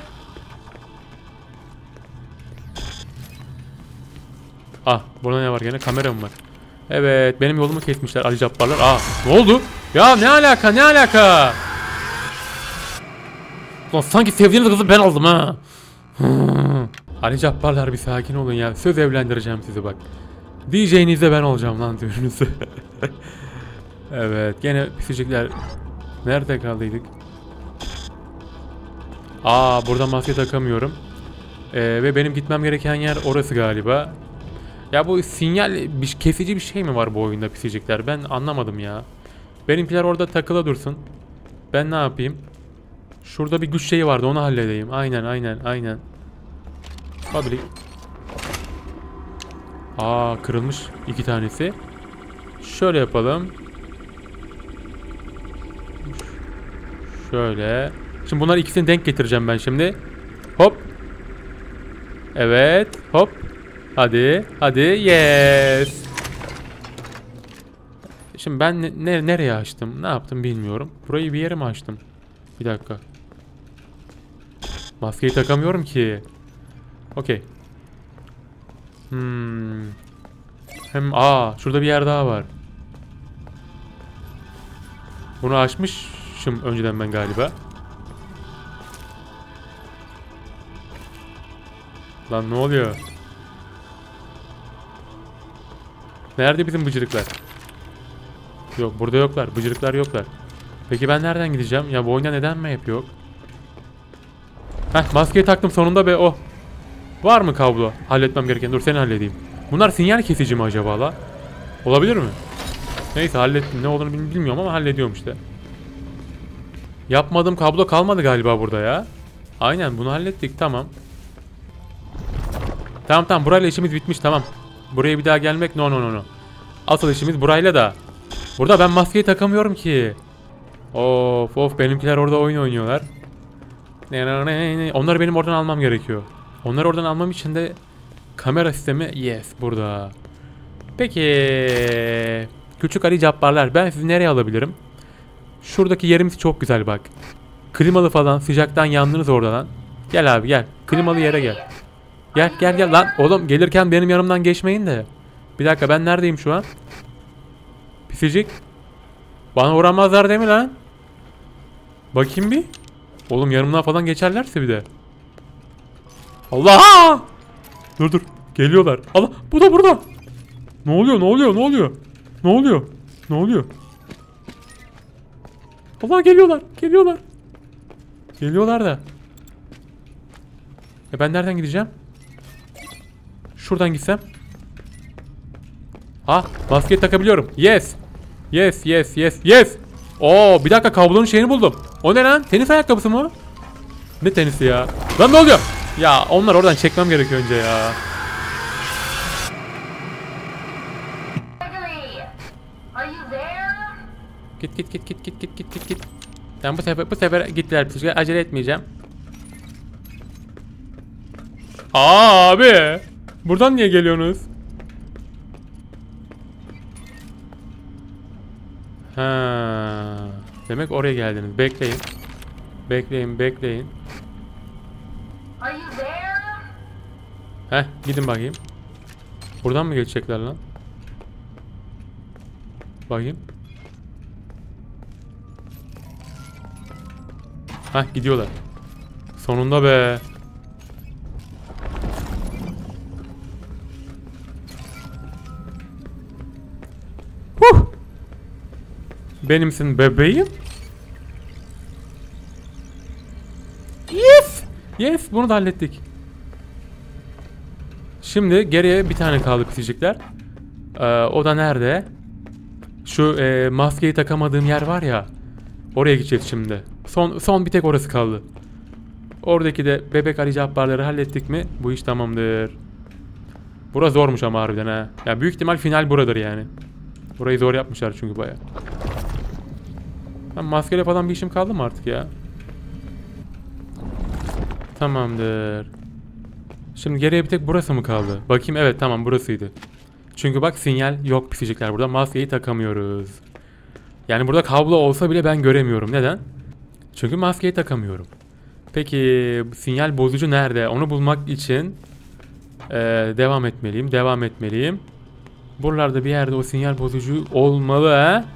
Ah, burada ne var gene? Kamera mı var? Evet, benim yolumu kesmişler Ali Cabbarlar. Aa, ne oldu? Ya ne alaka, ne alaka? Lan sanki sevdiğiniz kızı ben aldım ha. Ali Cabbarlar, bir sakin olun ya. Söz evlendireceğim sizi bak. DJ'nizde ben olacağım lan düğününüzde. Evet, gene pisicikler. Nerede kaldıydık? Aa, burada maske takamıyorum. Ve benim gitmem gereken yer orası galiba. Ya bu sinyal kesici bir şey mi var bu oyunda pisicikler? Ben anlamadım ya. Benimkiler orada takıla dursun. Ben ne yapayım? Şurada bir güç şeyi vardı, onu halledeyim. Aynen. Public. Aa, kırılmış 2 tanesi. Şöyle yapalım. Şöyle. Şimdi bunlar ikisini denk getireceğim ben şimdi. Hop. Evet. Hop. Hadi. Yes. Şimdi ben nereye açtım? Ne yaptım bilmiyorum. Burayı bir yere mi açtım? Bir dakika. Maskeyi takamıyorum ki. Okey. Şurada bir yer daha var. Bunu açmışım önceden ben galiba. Lan ne oluyor? Nerede bizim bıcırıklar? Yok, burada yoklar. Bıcırıklar yoklar. Peki ben nereden gideceğim? Ya bu oyunda neden map yok? Heh, maskeyi taktım sonunda be, oh. Var mı kablo? Halletmem gereken. Dur, seni halledeyim. Bunlar sinyal kesici mi acaba la? Olabilir mi? Neyse, hallettim. Ne olduğunu bilmiyorum ama hallediyorum işte. Yapmadığım kablo kalmadı galiba burada ya. Aynen, bunu hallettik, tamam. Tamam, burayla işimiz bitmiş, tamam. Buraya bir daha gelmek no. Asıl işimiz burayla da. Burada ben maskeyi takamıyorum ki. Of, benimkiler orada oyun oynuyorlar. Onları benim oradan almam gerekiyor. Onları oradan almam için de kamera sistemi yes burada. Peki küçük Ali Cabbarlar, ben sizi nereye alabilirim? Şuradaki yerimiz çok güzel bak. Klimalı falan, sıcaktan yandınız oradan. Gel abi gel. Klimalı yere gel. Gel lan oğlum, gelirken benim yanımdan geçmeyin de. Bir dakika, ben neredeyim şu an? Pisicik. Bana uğramazlar değil mi lan? Bakayım bir. Oğlum yanımdan falan geçerlerse bir de. Allah! Dur. Geliyorlar. Allah, bu da burada. Ne oluyor? Allah, geliyorlar. Geliyorlar da. Ben nereden gideceğim? Şuradan gitsem. Maskeyi takabiliyorum. Yes. Oo, bir dakika, kablonun şeyini buldum. O ne lan? Tenis ayakkabısı mı? Ne tenisi ya? Lan ne oluyor? Ya onlar oradan çekmem gerekiyor önce ya. Gregory, are you there? Git. Tamam bu sefer gittiler. Acele etmeyeceğim. Abi. Buradan niye geliyorsunuz? Ha. Demek oraya geldiniz. Bekleyin. Bekleyin. Are you there? Heh, gidin bakayım. Buradan mı geçecekler lan? Bakayım. Heh, gidiyorlar. Sonunda be. Huh! Benimsin bebeğim. Yes, bunu da hallettik. Şimdi geriye bir tane kaldı pisicikler. O da nerede? Şu maskeyi takamadığım yer var ya. Oraya gideceğiz şimdi. Son bir tek orası kaldı. Oradaki de bebek Ali Cabbar'ları hallettik mi? Bu iş tamamdır. Burası zormuş ama harbiden ha. Ya büyük ihtimal final buradır yani. Burayı zor yapmışlar çünkü baya. Maskeyle falan bir işim kaldı mı artık ya? Tamamdır. Şimdi geriye bir tek burası mı kaldı? Bakayım, evet tamam burasıydı. Çünkü bak sinyal yok pisicikler burada. Maskeyi takamıyoruz. Yani burada kablo olsa bile ben göremiyorum. Neden? Çünkü maskeyi takamıyorum. Peki sinyal bozucu nerede? Onu bulmak için devam etmeliyim. Buralarda bir yerde o sinyal bozucu olmalı ha?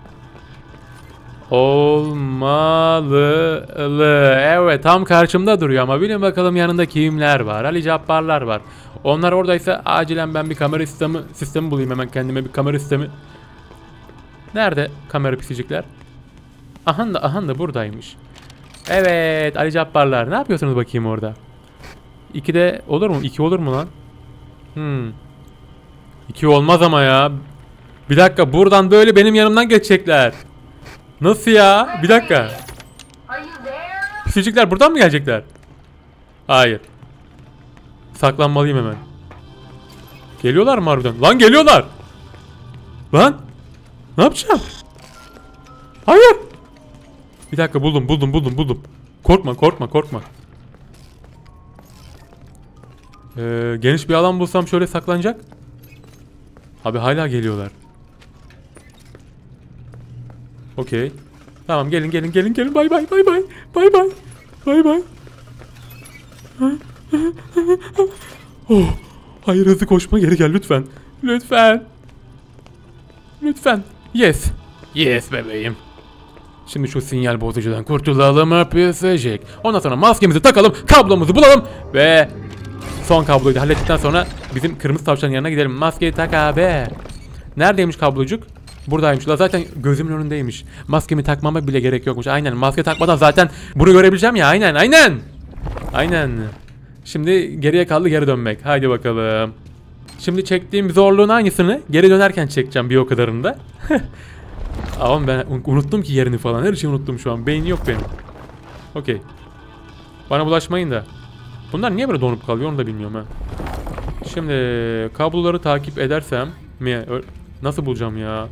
Olmalı. Evet, tam karşımda duruyor ama bilin bakalım yanında kimler var? Ali Cabbarlar var. Onlar oradaysa acilen ben bir kamera sistemi bulayım, hemen kendime bir kamera sistemi. Nerede kamera pisicikler? Aha da buradaymış. Evet Ali Cabbarlar, ne yapıyorsunuz bakayım orada? 2'de olur mu? 2 olur mu lan? 2 olmaz ama ya. Bir dakika, buradan böyle benim yanımdan geçecekler. Nasıl ya? Bir dakika. Are you there? Pisicikler buradan mı gelecekler? Hayır. Saklanmalıyım hemen. Geliyorlar mı harbiden? Lan geliyorlar. Lan. Ne yapacağım? Hayır. Bir dakika, buldum. Korkma. Geniş bir alan bulsam şöyle saklanacak. Abi hala geliyorlar. Okey. Tamam, gelin. Bay bay. Oh, hayır, hızlı koşma, geri gel lütfen. Lütfen. Yes bebeğim. Şimdi şu sinyal bozucudan kurtulalım pisicik. Ondan sonra maskemizi takalım, kablomuzu bulalım ve son kabloyu da hallettikten sonra bizim kırmızı tavşanın yanına gidelim. Maskeyi tak abi. Neredeymiş kablocuk? Buradaymış. La zaten gözümün önündeymiş. Maskemi takmama bile gerek yokmuş. Aynen, maske takmadan zaten bunu görebileceğim ya. Aynen. Şimdi geriye kaldı geri dönmek. Haydi bakalım. Şimdi çektiğim zorluğun aynısını geri dönerken çekeceğim bir o kadarını da. Ama ben unuttum ki yerini falan. Her şeyi unuttum şu an. Beyni yok benim. Okey. Bana bulaşmayın da. Bunlar niye böyle donup kalıyor onu da bilmiyorum ha. Şimdi kabloları takip edersem mi? Nasıl bulacağım ya?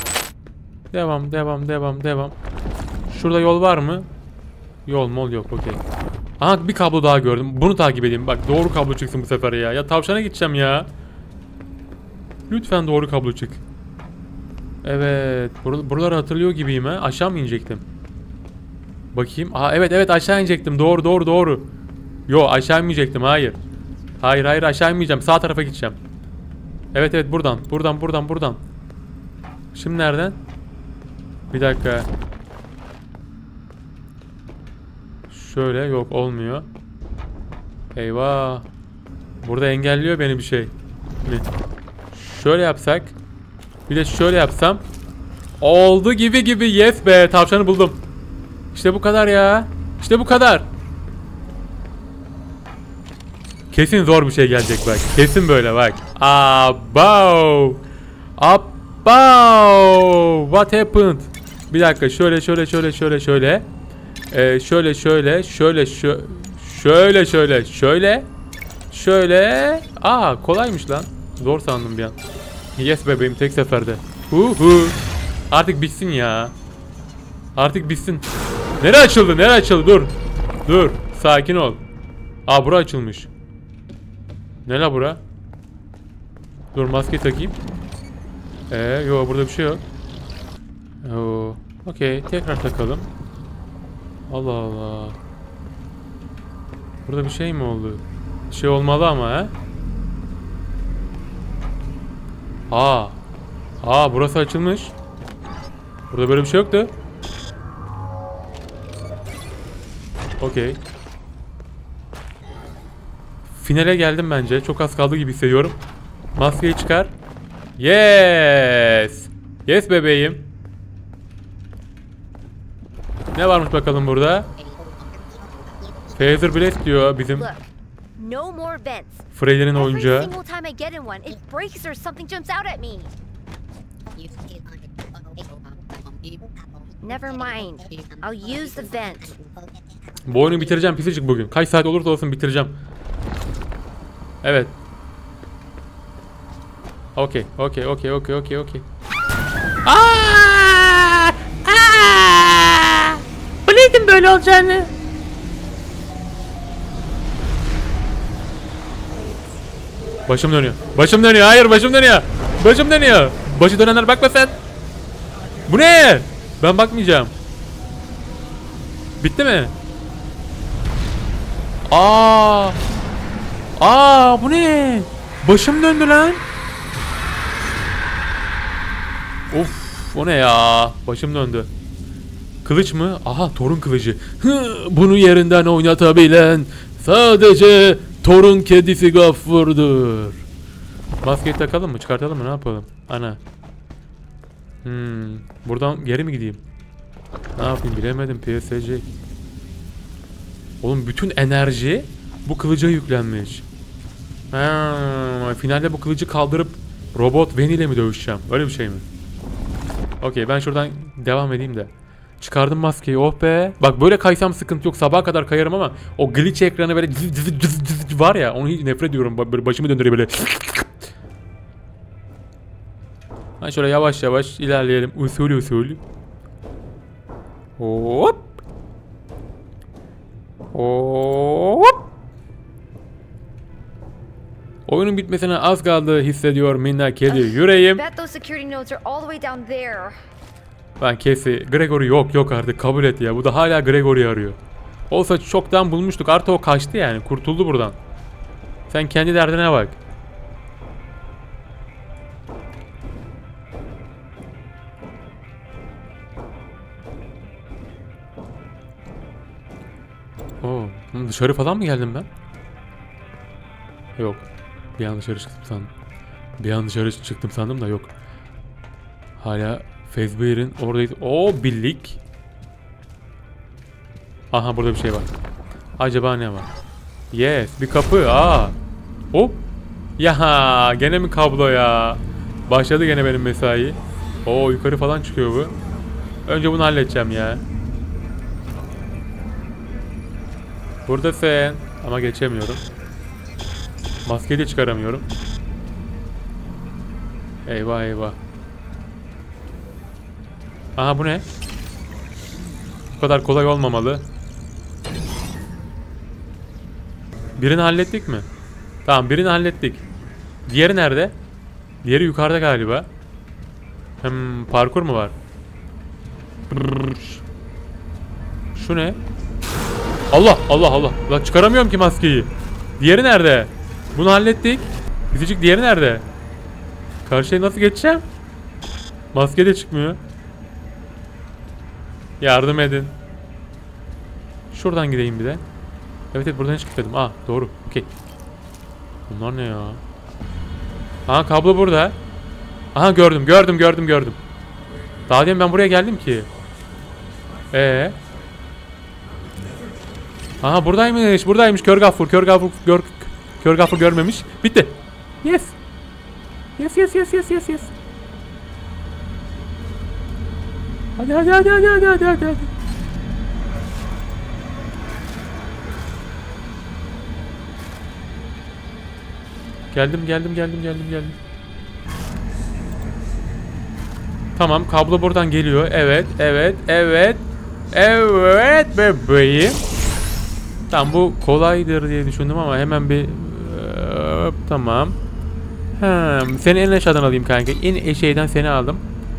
Devam. Şurada yol var mı? Yol yok, okey. Aha, bir kablo daha gördüm. Bunu takip edeyim. Bak, doğru kablo çıksın bu sefer ya. Ya tavşana gideceğim ya. Lütfen doğru kablo çık. Evet. Buraları hatırlıyor gibiyim ha. Aşağı mı inecektim? Bakayım. Aa, evet aşağı inecektim. Doğru. Yo, aşağı inmeyecektim. Hayır. Hayır, aşağı inmeyeceğim. Sağ tarafa gideceğim. Evet, buradan. Şimdi nereden? Bir dakika. Şöyle, yok olmuyor. Eyvah. Burada engelliyor beni bir şey. Şöyle yapsak. Bir de şöyle yapsam. Oldu gibi. Yes be, tavşanı buldum. İşte bu kadar ya. İşte bu kadar. Kesin zor bir şey gelecek bak. Kesin böyle bak. Abav. What happened? Bir dakika, şöyle. Şöyle. Aa, kolaymış lan. Zor sandım bir an. Yes bebeğim, tek seferde. Artık bitsin ya. Artık bitsin. Nereye açıldı? Dur. Sakin ol. Aa, bura açılmış. Ne la bura? Dur, maskeyi takayım. Yok, burada bir şey yok. Okey, tekrar takalım. Allah Allah. Burada bir şey mi oldu? Bir şey olmalı ama burası açılmış. Burada böyle bir şey yoktu. Okey. Finale geldim bence. Çok az kaldı gibi hissediyorum. Maskeyi çıkar. Yes. Yes bebeğim. Ne varmış bakalım burada? Phaser Blast diyor bizim Look, no more vents. Freddy'nin Every oyuncağı. single time I get in one, it breaks or something jumps out at me. Never mind. I'll use the vent. Bu oyunu bitireceğim pisicik bugün. Kaç saat olursa olsun bitireceğim. Evet. Okey. Biliyordum böyle olacağını. Başım dönüyor. Hayır, başım dönüyor. Başı dönenler bakma sen. Bu ne? Ben bakmayacağım. Bitti mi? Bu ne? Başım döndü lan. Of, o ne ya? Başım döndü. Kılıç mı? Aha, Thor'un kılıcı. Bunu yerinden oynatabilen sadece Thor'un kedisi Gaffur'dur. Maskeyi takalım mı? Çıkartalım mı? Ne yapalım? Ana. Buradan geri mi gideyim? Ne yapayım bilemedim. PSG. Oğlum, bütün enerji bu kılıca yüklenmiş. Finalde bu kılıcı kaldırıp robot Veni ile mi dövüşeceğim? Öyle bir şey mi? Okey, ben şuradan devam edeyim de. Çıkardım maskeyi, oh be. Bak, böyle kaysam sıkıntı yok, sabaha kadar kayarım ama o glitch ekranı böyle var ya, onu hiç nefret ediyorum. Böyle başımı döndürüyor böyle. Ha, şöyle yavaş yavaş ilerleyelim, usul. Hop. Oyunun bitmesine az kaldı hissediyor minnak kedi yüreğim. Bet those security notes are all the way down there. Ben kesi. Gregory yok artık, kabul et ya. Bu da hala Gregory'yi arıyor. Olsa çoktan bulmuştuk. Artı o kaçtı yani. Kurtuldu buradan. Sen kendi derdine bak. Dışarı falan mı geldim ben? Yok. Bir an dışarı çıktım sandım da yok. Hala Fazbear'in oradayız. Birlik. Aha, burada bir şey var. Acaba ne var? Yes, bir kapı. Hop. Ya gene mi kablo ya? Başladı gene benim mesai. Yukarı falan çıkıyor bu. Önce bunu halledeceğim ya. Buradasın. Ama geçemiyorum. Maskeyi de çıkaramıyorum. Eyvah. Aha, bu ne? Bu kadar kolay olmamalı. Birini hallettik mi? Tamam, birini hallettik. Diğeri nerede? Diğeri yukarıda galiba. Parkur mu var? Şu ne? Allah. Lan çıkaramıyorum ki maskeyi. Diğeri nerede? Bunu hallettik. Fizicik, diğeri nerede? Karşıya nasıl geçeceğim? Maske de çıkmıyor. Yardım edin. Şuradan gideyim bir de. Evet, buradan hiç gitmedim. Doğru. Okey. Bunlar ne ya? Aha, kablo burada. Aha, gördüm. Daha demin ben buraya geldim ki. Aha, buradaymış. Kör Gaffur görmemiş. Bitti. Yes. Hadi. Geldim. Tamam, kablo buradan geliyor. Evet bebeğim. Tamam, bu kolaydır diye düşündüm ama hemen bir tamam. Seni en aşağıdan alayım kanka. En şeyden seni aldım.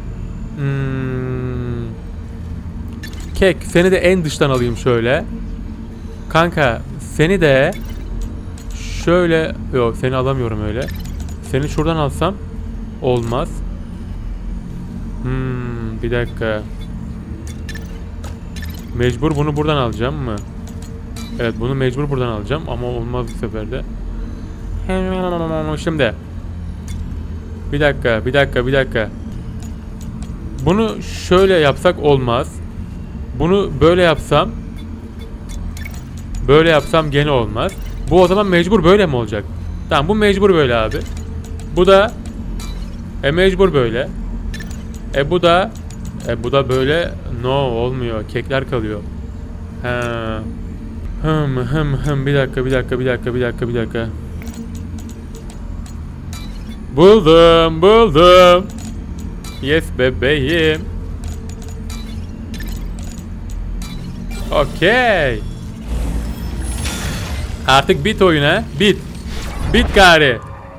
Kek, seni de en dıştan alayım şöyle. Kanka, seni de şöyle, yok seni alamıyorum öyle. Seni şuradan alsam olmaz. Bir dakika. Mecbur bunu buradan alacağım mı? Evet, bunu mecbur buradan alacağım ama olmaz bu sefer de. Şimdi. Bir dakika. Bunu şöyle yapsak olmaz. Bunu böyle yapsam gene olmaz. Bu o zaman mecbur böyle mi olacak? Tamam, bu mecbur böyle abi. Bu da mecbur böyle. Bu da böyle. No, olmuyor. Kekler kalıyor. Bir dakika. Buldum. Yes bebeğim. Okey. Artık bit oyuna. Bit gari.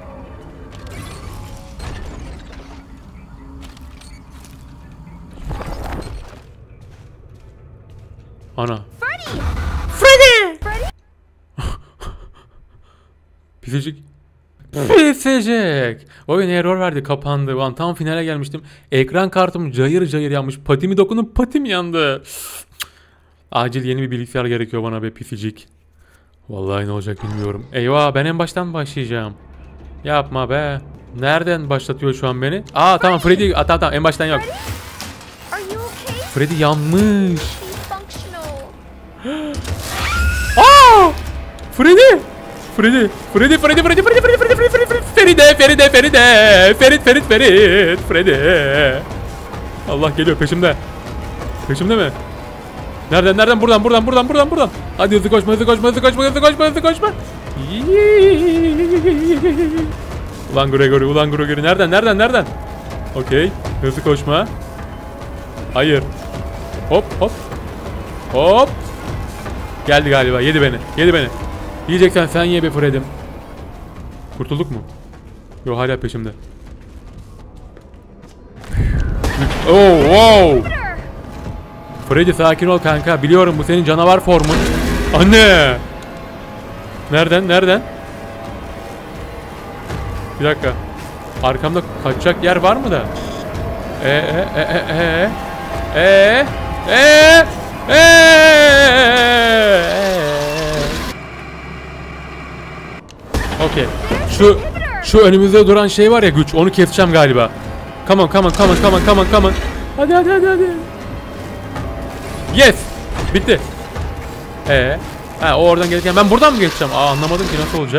Ana. Freddy! Pisecek. Oyun error verdi, kapandı. Ulan tam finale gelmiştim. Ekran kartım cayır yanmış. Patimi dokunup patim yandı. Acil yeni bir bilgisayar gerekiyor bana be pisicik. Vallahi ne olacak bilmiyorum. Eyvah, ben en baştan başlayacağım. Yapma be. Nereden başlatıyor şu an beni? Tamam Freddy. Tamam en baştan yok. Are you okay? Freddy yanmış. She's functional. Freddy. Allah geliyor peşimde. Peşimde mi? Nereden? Buradan. Hadi hızlı koşma. Ulan Gregory. Nereden? Okey. Hızlı koşma. Hayır. Hop. Geldi galiba. Yedi beni. Yiyeceksen sen ye be Fred'im. Kurtulduk mu? Yok, hala peşimde. Wow. Freddy sakin ol kanka. Biliyorum bu senin canavar formun. Anne. Nereden? Bir dakika. Arkamda kaçacak yer var mı da? Okey. Şu önümüzde duran şey var ya, güç. Onu keseceğim galiba. Come on. Hadi. Yes. Bitti. O oradan gelirken ben buradan mı geçeceğim? Anlamadım ki nasıl olacak.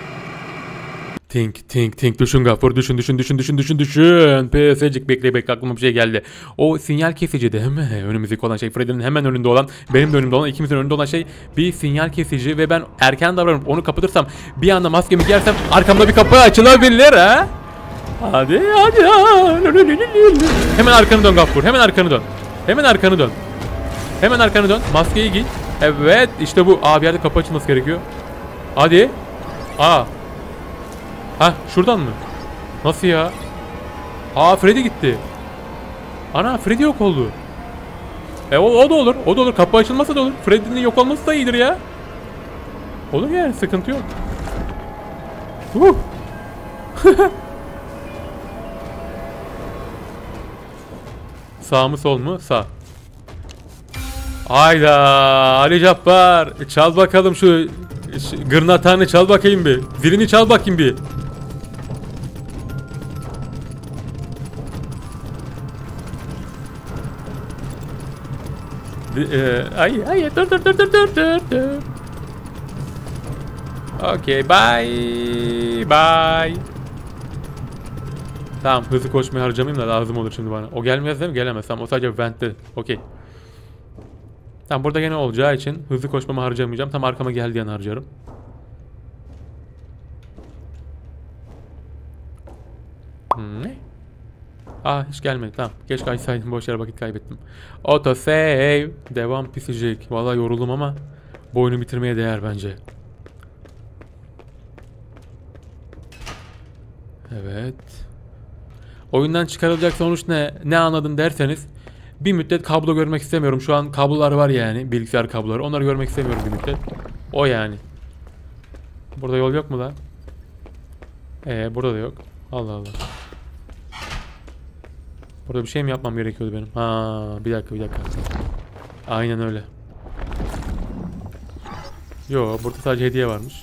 Think. Düşün Gafur. Düşün. PS'cik bekle aklıma bir şey geldi. O sinyal kesici değil mi? Önümüzdeki olan şey, Freddy'nin hemen önünde olan, benim de önümde olan, ikimizin önünde olan şey bir sinyal kesici ve ben erken davranıp onu kapatırsam, bir anda maskemi giyersem arkamda bir kapı açılabilir ha? Hadi. Hemen arkanı dön Gafur. Hemen arkanı dön. Maskeyi giy. Evet, işte bu. Bir yerde kapı açılması gerekiyor. Hadi. Şuradan mı? Nasıl ya? Freddy gitti. Ana, Freddy yok oldu. O da olur. Kapı açılmasa da olur. Freddy'nin yok olması da iyidir ya. Olur yani, sıkıntı yok. Sağ mı sol mu? Sağ. Hayda Ali Cabbar, çal bakalım şu gırnatağını, çal bakayım bir. Zilini çal bakayım bir. Ay dur. Okay, bye. Tamam, hızlı koşmayı harcamayayım da lazım olur şimdi bana. O gelmez değil mi? Gelemez. Tamam, o sadece vent'te. Okey. Tamam, burada gene olacağı için hızlı koşmamı harcamayacağım. Tam arkama geldiği an harcarım. Ne? Hiç gelmedi. Tamam. Geç kaçsaydım, boş yere vakit kaybettim. Autosave. Devam pisecek. Vallahi yoruldum ama bu oyunu bitirmeye değer bence. Evet. Oyundan çıkarılacak sonuç ne? Ne anladın derseniz bir müddet kablo görmek istemiyorum. Şu an kablolar var yani. Bilgisayar kabloları. Onları görmek istemiyorum bir müddet. O yani. Burada yol yok mu lan? Burada da yok. Allah Allah. Burada bir şey mi yapmam gerekiyordu benim? Bir dakika. Aynen öyle. Yo, burada sadece hediye varmış.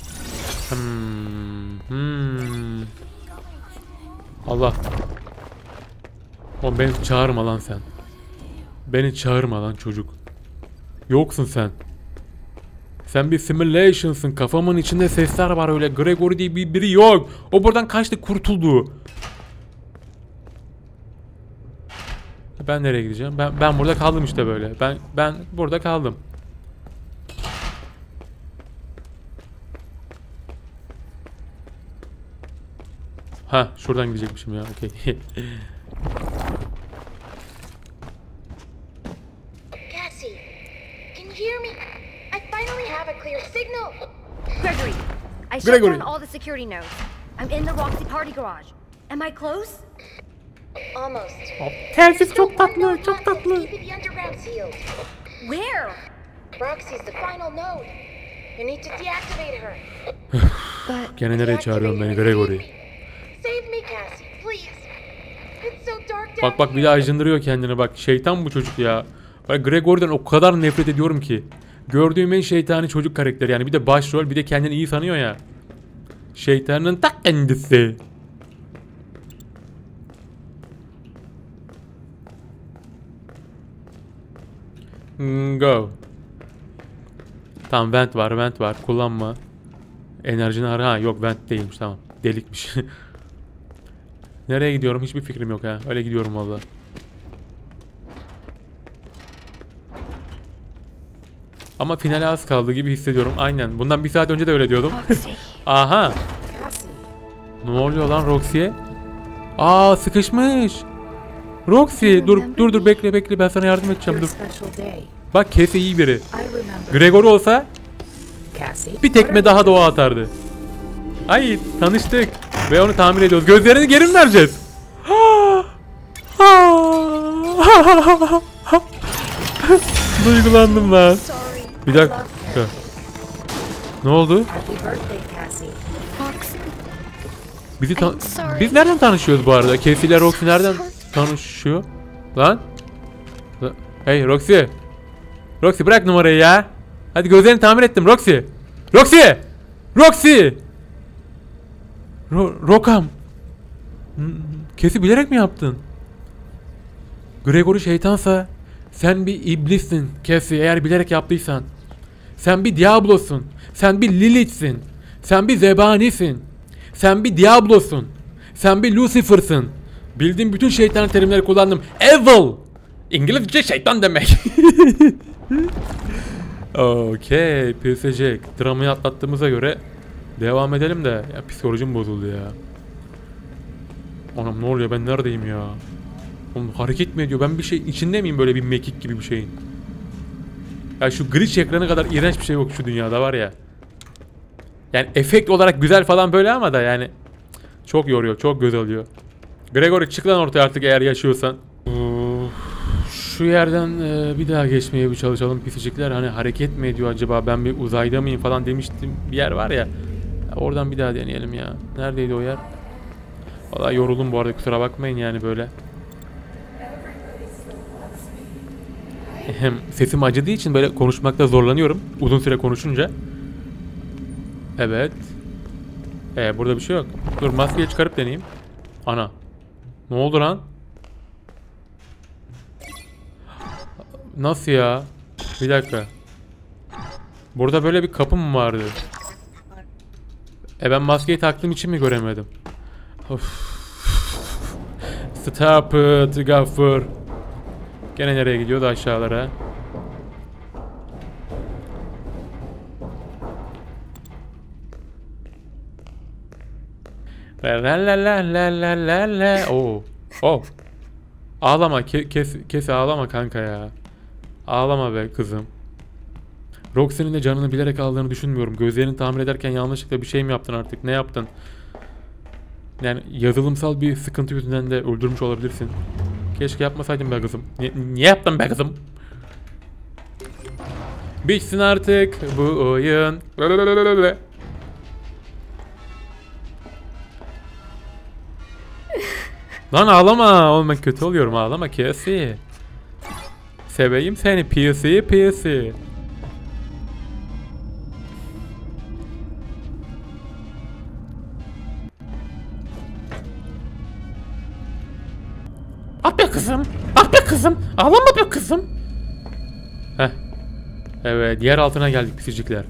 Allah. Oğlum beni çağırma lan sen. Beni çağırma lan çocuk. Yoksun sen. Sen bir simulations'ın. Kafamın içinde sesler var öyle. Gregory diye biri yok. O buradan kaçtı, kurtuldu. Ben nereye gideceğim? Ben burada kaldım işte böyle. Ben burada kaldım. Şuradan gidecekmişim ya. Okey. Cassie, can you hear me? I finally have a clear signal. Gregory, I shut down all the security nodes. I'm in the Roxy party garage. Am I close? Almost. Telsiz çok tatlı, çok tatlı. Keep the underground sealed. Where? Roxy's the final node. You need to deactivate her. Gene nereye çağırıyorsun beni Gregory? Save me, Cassie, please. It's so dark down Bak bir de acındırıyor kendini bak. Şeytan bu çocuk ya. Bak Gregory'den o kadar nefret ediyorum ki. Gördüğüm en şeytani çocuk karakteri yani. Bir de başrol, bir de kendini iyi sanıyor ya. Şeytanın ta kendisi. Go. Tamam, vent var. Kullanma. Enerjini ara. Yok, vent değilmiş, tamam. Delikmiş. Nereye gidiyorum hiçbir fikrim yok ha. Öyle gidiyorum valla. Ama finale az kaldı gibi hissediyorum. Aynen. Bundan bir saat önce de öyle diyordum. Aha. Ne oluyor lan Roxy'ye? Sıkışmış. Roxy dur bekle ben sana yardım edeceğim, dur. Bak Cassie iyi biri. Gregory olsa bir tekme daha doğa atardı. Ay, tanıştık ve onu tamir ediyoruz. Gözlerini geri mi vereceğiz? Duygulandım lan. Bir dakika. Ne oldu? Biz nereden tanışıyoruz bu arada? Cassie ile Roxy nereden tanışıyor? Lan? Hey Roxy. Roxy bırak numarayı ya. Hadi gözlerini tamir ettim Roxy. Roxy. Rokam. Cassie bilerek mi yaptın? Gregory şeytansa sen bir iblissin Cassie, eğer bilerek yaptıysan. Sen bir Diablo'sun. Sen bir Lilith'sin. Sen bir zebanisin. Sen bir Diablo'sun. Sen bir Lucifer'sın. Bildiğim bütün şeytan terimleri kullandım. Evil. İngilizce şeytan demek. Okey. Pisecek. Dramayı atlattığımıza göre devam edelim de. Ya psikolojim bozuldu ya. Anam ne oluyor, ben neredeyim ya? Oğlum hareket mi ediyor? Ben bir şey içinde miyim, böyle bir mekik gibi bir şeyin? Ya şu glitch ekranı kadar iğrenç bir şey yok şu dünyada var ya. Yani efekt olarak güzel falan böyle ama da yani çok yoruyor, çok göz alıyor. Gregory çık lan ortaya artık eğer yaşıyorsan. Şu yerden bir daha geçmeye bir çalışalım pisicikler. Hani hareket mi ediyor acaba, ben bir uzayda mıyım falan demiştim, bir yer var ya. Oradan bir daha deneyelim ya. Neredeydi o yer? Vallahi yoruldum bu arada, kusura bakmayın yani böyle. Hem sesim acıdığı için böyle konuşmakta zorlanıyorum uzun süre konuşunca. Evet. Burada bir şey yok. Dur maskeyi çıkarıp deneyeyim. Ana. Ne oldu lan? Nasıl ya? Bir dakika. Burada böyle bir kapı mı vardı? Ben maskeyi taktığım için mi göremedim? Of. Stop it, Gaffer. Gene nereye gidiyordu? Aşağılara. La la la la la la la. Oo. Oh. Ağlama kes ağlama kanka ya. Ağlama be kızım. Roxanne'in de canını bilerek aldığını düşünmüyorum. Gözlerini tamir ederken yanlışlıkla bir şey mi yaptın artık? Ne yaptın? Yani yazılımsal bir sıkıntı yüzünden de öldürmüş olabilirsin. Keşke yapmasaydın be kızım. Niye yaptın be kızım? Bitsin artık bu oyun. Lan ağlama. Oğlum ben kötü oluyorum. Ağlama Casey. Seveyim seni PC. Ah be kızım. Ah be kızım. Ağlama be kızım. Heh. Evet, yer altına geldik pisicikler.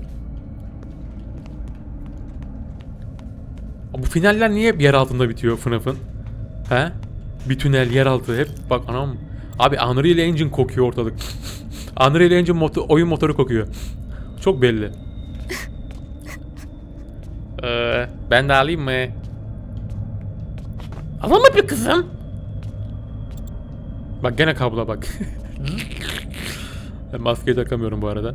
Bu finaller niye hep yer altında bitiyor FNAF'ın? He? Bir tünel, yer altı hep. Bak anam. Abi Unreal Engine kokuyor ortalık. Unreal Engine oyun motoru kokuyor. Çok belli. Ben de alayım mı? Alama bir kızım. Bak gene kablo bak. Ben maskeyi takamıyorum bu arada.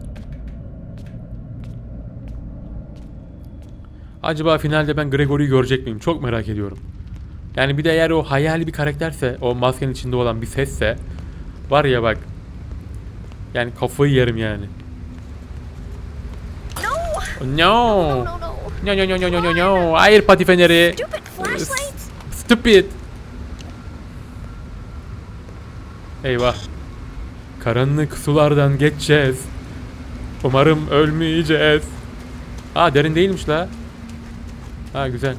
Acaba finalde ben Gregory'yi görecek miyim? Çok merak ediyorum. Yani bir de eğer o hayali bir karakterse, o maskenin içinde olan bir sesse, var ya bak. Yani kafayı yerim yani. No. No. Hayır pati feneri. Stupid. Eyvah. Karanlık sulardan geçeceğiz. Umarım ölmeyeceğiz. Aa derin değilmiş la. Ha güzel.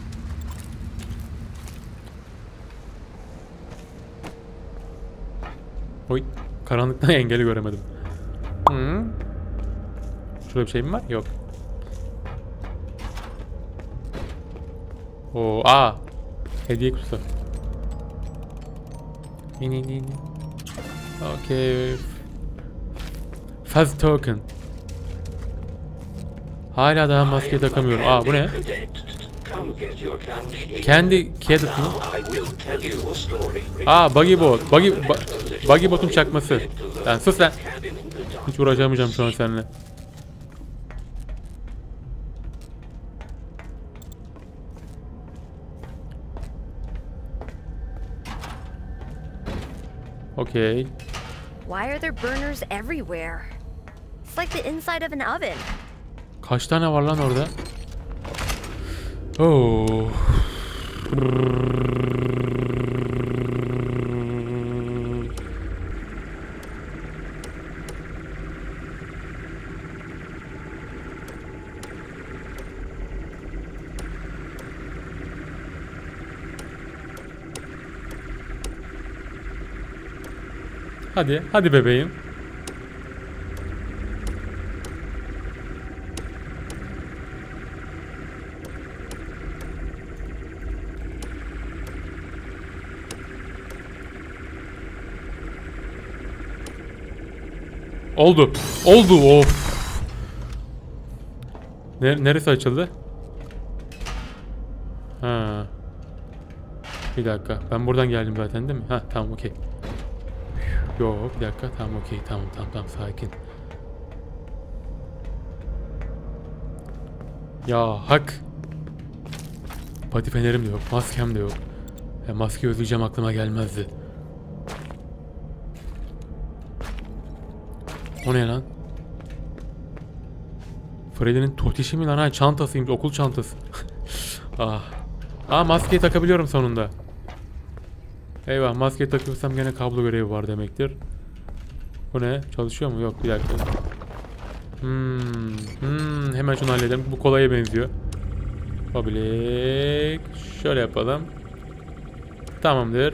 Oy. Karanlıktan engeli göremedim. Hı. Şurada bir şey mi var? Yok. Oo, hediye kutusu. İn. Okay. Fast token. Hala daha maske takamıyorum. Bu ne? Kendi Cadet mi? Buggy bot'un çakması. Lan sus lan. Hiç uğraşamayacağım şu an seninle. Okay. Why are there burners everywhere? It's like the inside of an oven. Kaç tane var lan orada? Oh. Hadi bebeğim. Oldu of. Neresi açıldı? Ha. Bir dakika. Ben buradan geldim zaten değil mi? Ha tamam okey. Yok bir dakika tamam okey tamam sakin. Ya hak. Pati fenerim de yok, maskem de yok. Maske özleyeceğim aklıma gelmezdi. O ne lan? Freddy'nin totişi mi lan? Çantasıymış, okul çantası. Maskeyi takabiliyorum sonunda. Eyvah maskeyi takıyorsam gene kablo görevi var demektir. Bu ne? Çalışıyor mu? Yok bir dakika. Hemen şunu halledelim. Bu kolaya benziyor. Public. Şöyle yapalım. Tamamdır.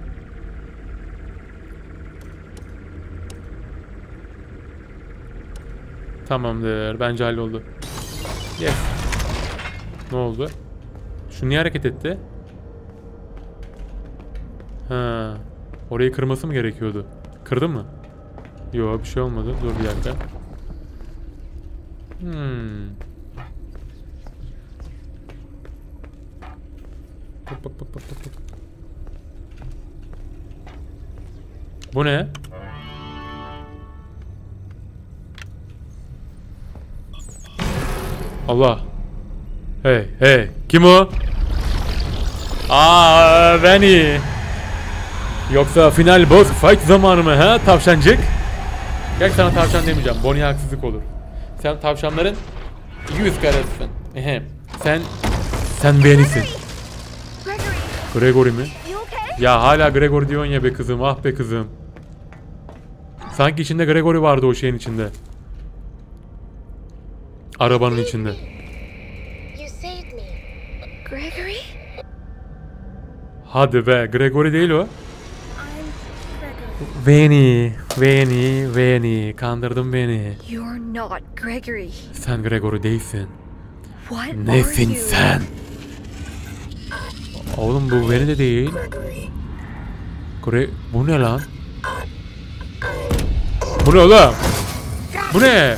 Tamamdır. Bence halloldu. Yes. Ne oldu? Şu niye hareket etti? Ha. Orayı kırması mı gerekiyordu? Kırdı mı? Yok bir şey olmadı. Dur bir dakika. Bak, bak, bak, bak, bak. Bu ne? Allah. Hey hey. Kim o? Beni. Yoksa final boss fight zamanı mı ha tavşancık? Gerçi sana tavşan demeyeceğim. Bonnie'ye haksızlık olur. Sen tavşanların yüz karasısın. Sen benisin. Gregory, Gregory mi? you okay? Ya hala Gregory diyorsun ya be kızım. Ah be kızım. Sanki içinde Gregory vardı o şeyin içinde. Arabanın içinde. You saved me. Gregory? Hadi be. Gregory değil o. I'm Gregory. Veni. Kandırdın beni. You're not Gregory. Sen Gregory değilsin. What are Nesin you? sen? Oğlum bu beni de değil. Bu ne lan? Bu ne oğlum? Bu ne?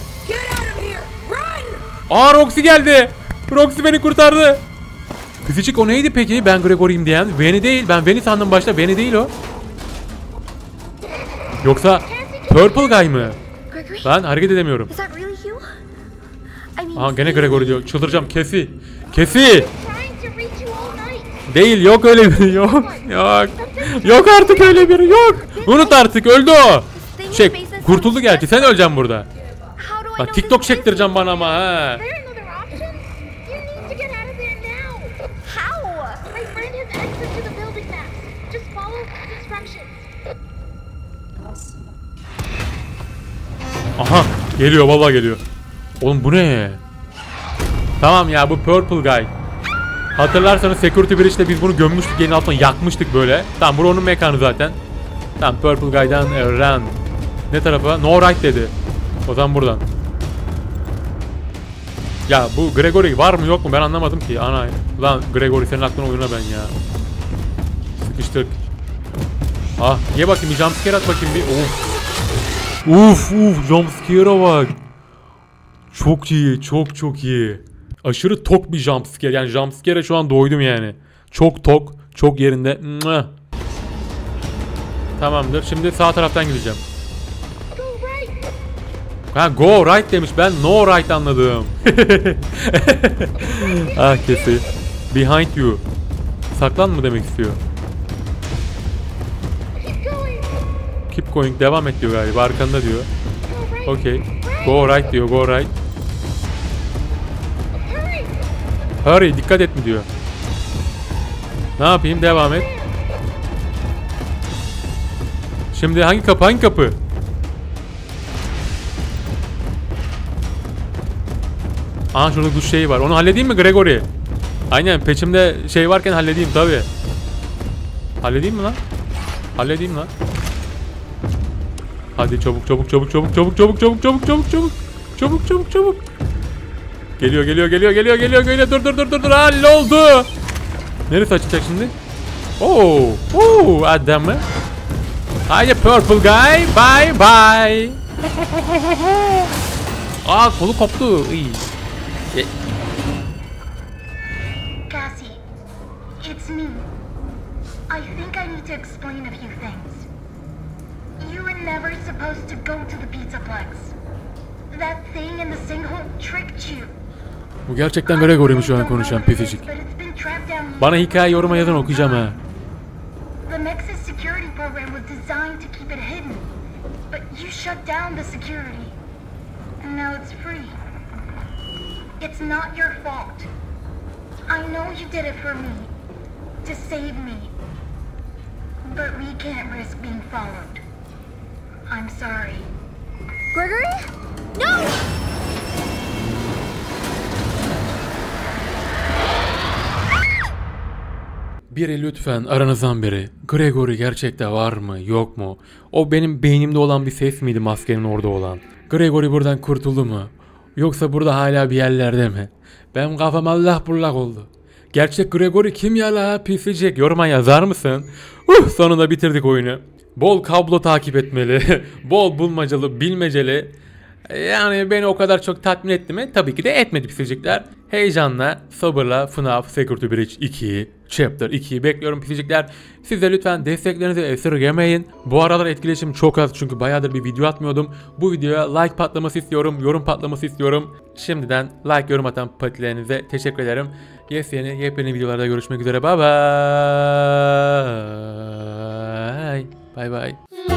Roxy geldi. Roxy beni kurtardı. Küçücük o neydi peki? Ben Gregory'yim diyen. Veni değil. Ben Veni sandım başta. Veni değil o. Yoksa Purple Guy mı? Gregory? Ben hareket edemiyorum. Is that really you? I mean, Aha gene Gregory diyor. Çıldıracağım. Kesi. trying to reach you all night. Değil. Yok öyle biri. Yok. Yok artık öyle biri. Yok. Unut artık. Öldü o. Kurtuldu gerçi. Sen öleceksin burada. How do I Bak know TikTok this is çektireceğim bana ama ha. Is there another option? You need to get out of there now. How? My friend has access to the building map. Just follow instructions. Aha geliyor vallahi geliyor. Oğlum bu ne? Tamam ya bu Purple Guy. Hatırlarsanız Security Breach'te biz bunu gömmüştük, yerin altına yakmıştık böyle. Tamam bu onun mekanı zaten. Tamam Purple Guy'dan run. Ne tarafa? No right dedi. O zaman buradan. Ya bu Gregory var mı yok mu ben anlamadım ki. Ana lan Gregory senin aklına oyuna ben ya. Sıkıştık. Ah ye bakayım bir jumpscare at bakayım bir. Uf jumpscare'a bak. Çok iyi çok iyi. Aşırı tok bir jumpscare yani jumpscare'e şu an doydum yani. Çok tok çok yerinde. Mua. Tamamdır şimdi sağ taraftan gideceğim. Ha go right demiş ben no right anladım. Ah kesi. Behind you. Saklan mı demek istiyor? Keep going devam et diyor galiba arkanda diyor. Okay. Go right diyor go right. Hurry dikkat et mi diyor. Ne yapayım devam et. Şimdi hangi kapı? Aha şurada duş şeyi var. Onu halledeyim mi Gregory? Aynen peçimde şey varken halledeyim tabi. Halledeyim mi lan? Halledeyim lan. Hadi çabuk. Geliyor. Dur. Halloldu. Neresi açacak şimdi? Adamı. Haydi Purple Guy. Bye. Kolu koptu. İyi. Cassie, it's me. I think I need to explain a few things. You were never supposed to go to the Pizzaplex. That thing in the sinkhole tricked you. Bu gerçekten Gregory'miş şu an konuşan pisicik. Bana hikaye yoruma yazın okuyacağım ha. The Nexus security program was designed to keep it hidden, but you shut down the security, and now it's free. It's not your fault. I know you did it for me, to save me, but we can't risk being followed. I'm sorry. Gregory? No! Biri lütfen aranızdan biri. Gregory gerçekte var mı yok mu? O benim beynimde olan bir ses miydi maskenin orada olan? Gregory buradan kurtuldu mu? Yoksa burada hala bir yerlerde mi? Benim kafam allak bullak oldu. Gerçek Gregory kim ya la pisicik? Yoruma yazar mısın? Sonunda bitirdik oyunu. Bol kablo takip etmeli. Bol bulmacalı bilmeceli. Yani beni o kadar çok tatmin etti mi? Tabii ki de etmedi pisicikler. Heyecanla, sabırla FNAF Security Breach 2'yi Chapter 2'yi bekliyorum pisicikler. Siz de lütfen desteklerinizi esirgemeyin. Bu aralar etkileşim çok az çünkü bayağıdır bir video atmıyordum. Bu videoya like patlaması istiyorum, yorum patlaması istiyorum. Şimdiden like, yorum atan patilerinize teşekkür ederim. Yepyeni videolarda görüşmek üzere. Bye bye. Bye bye.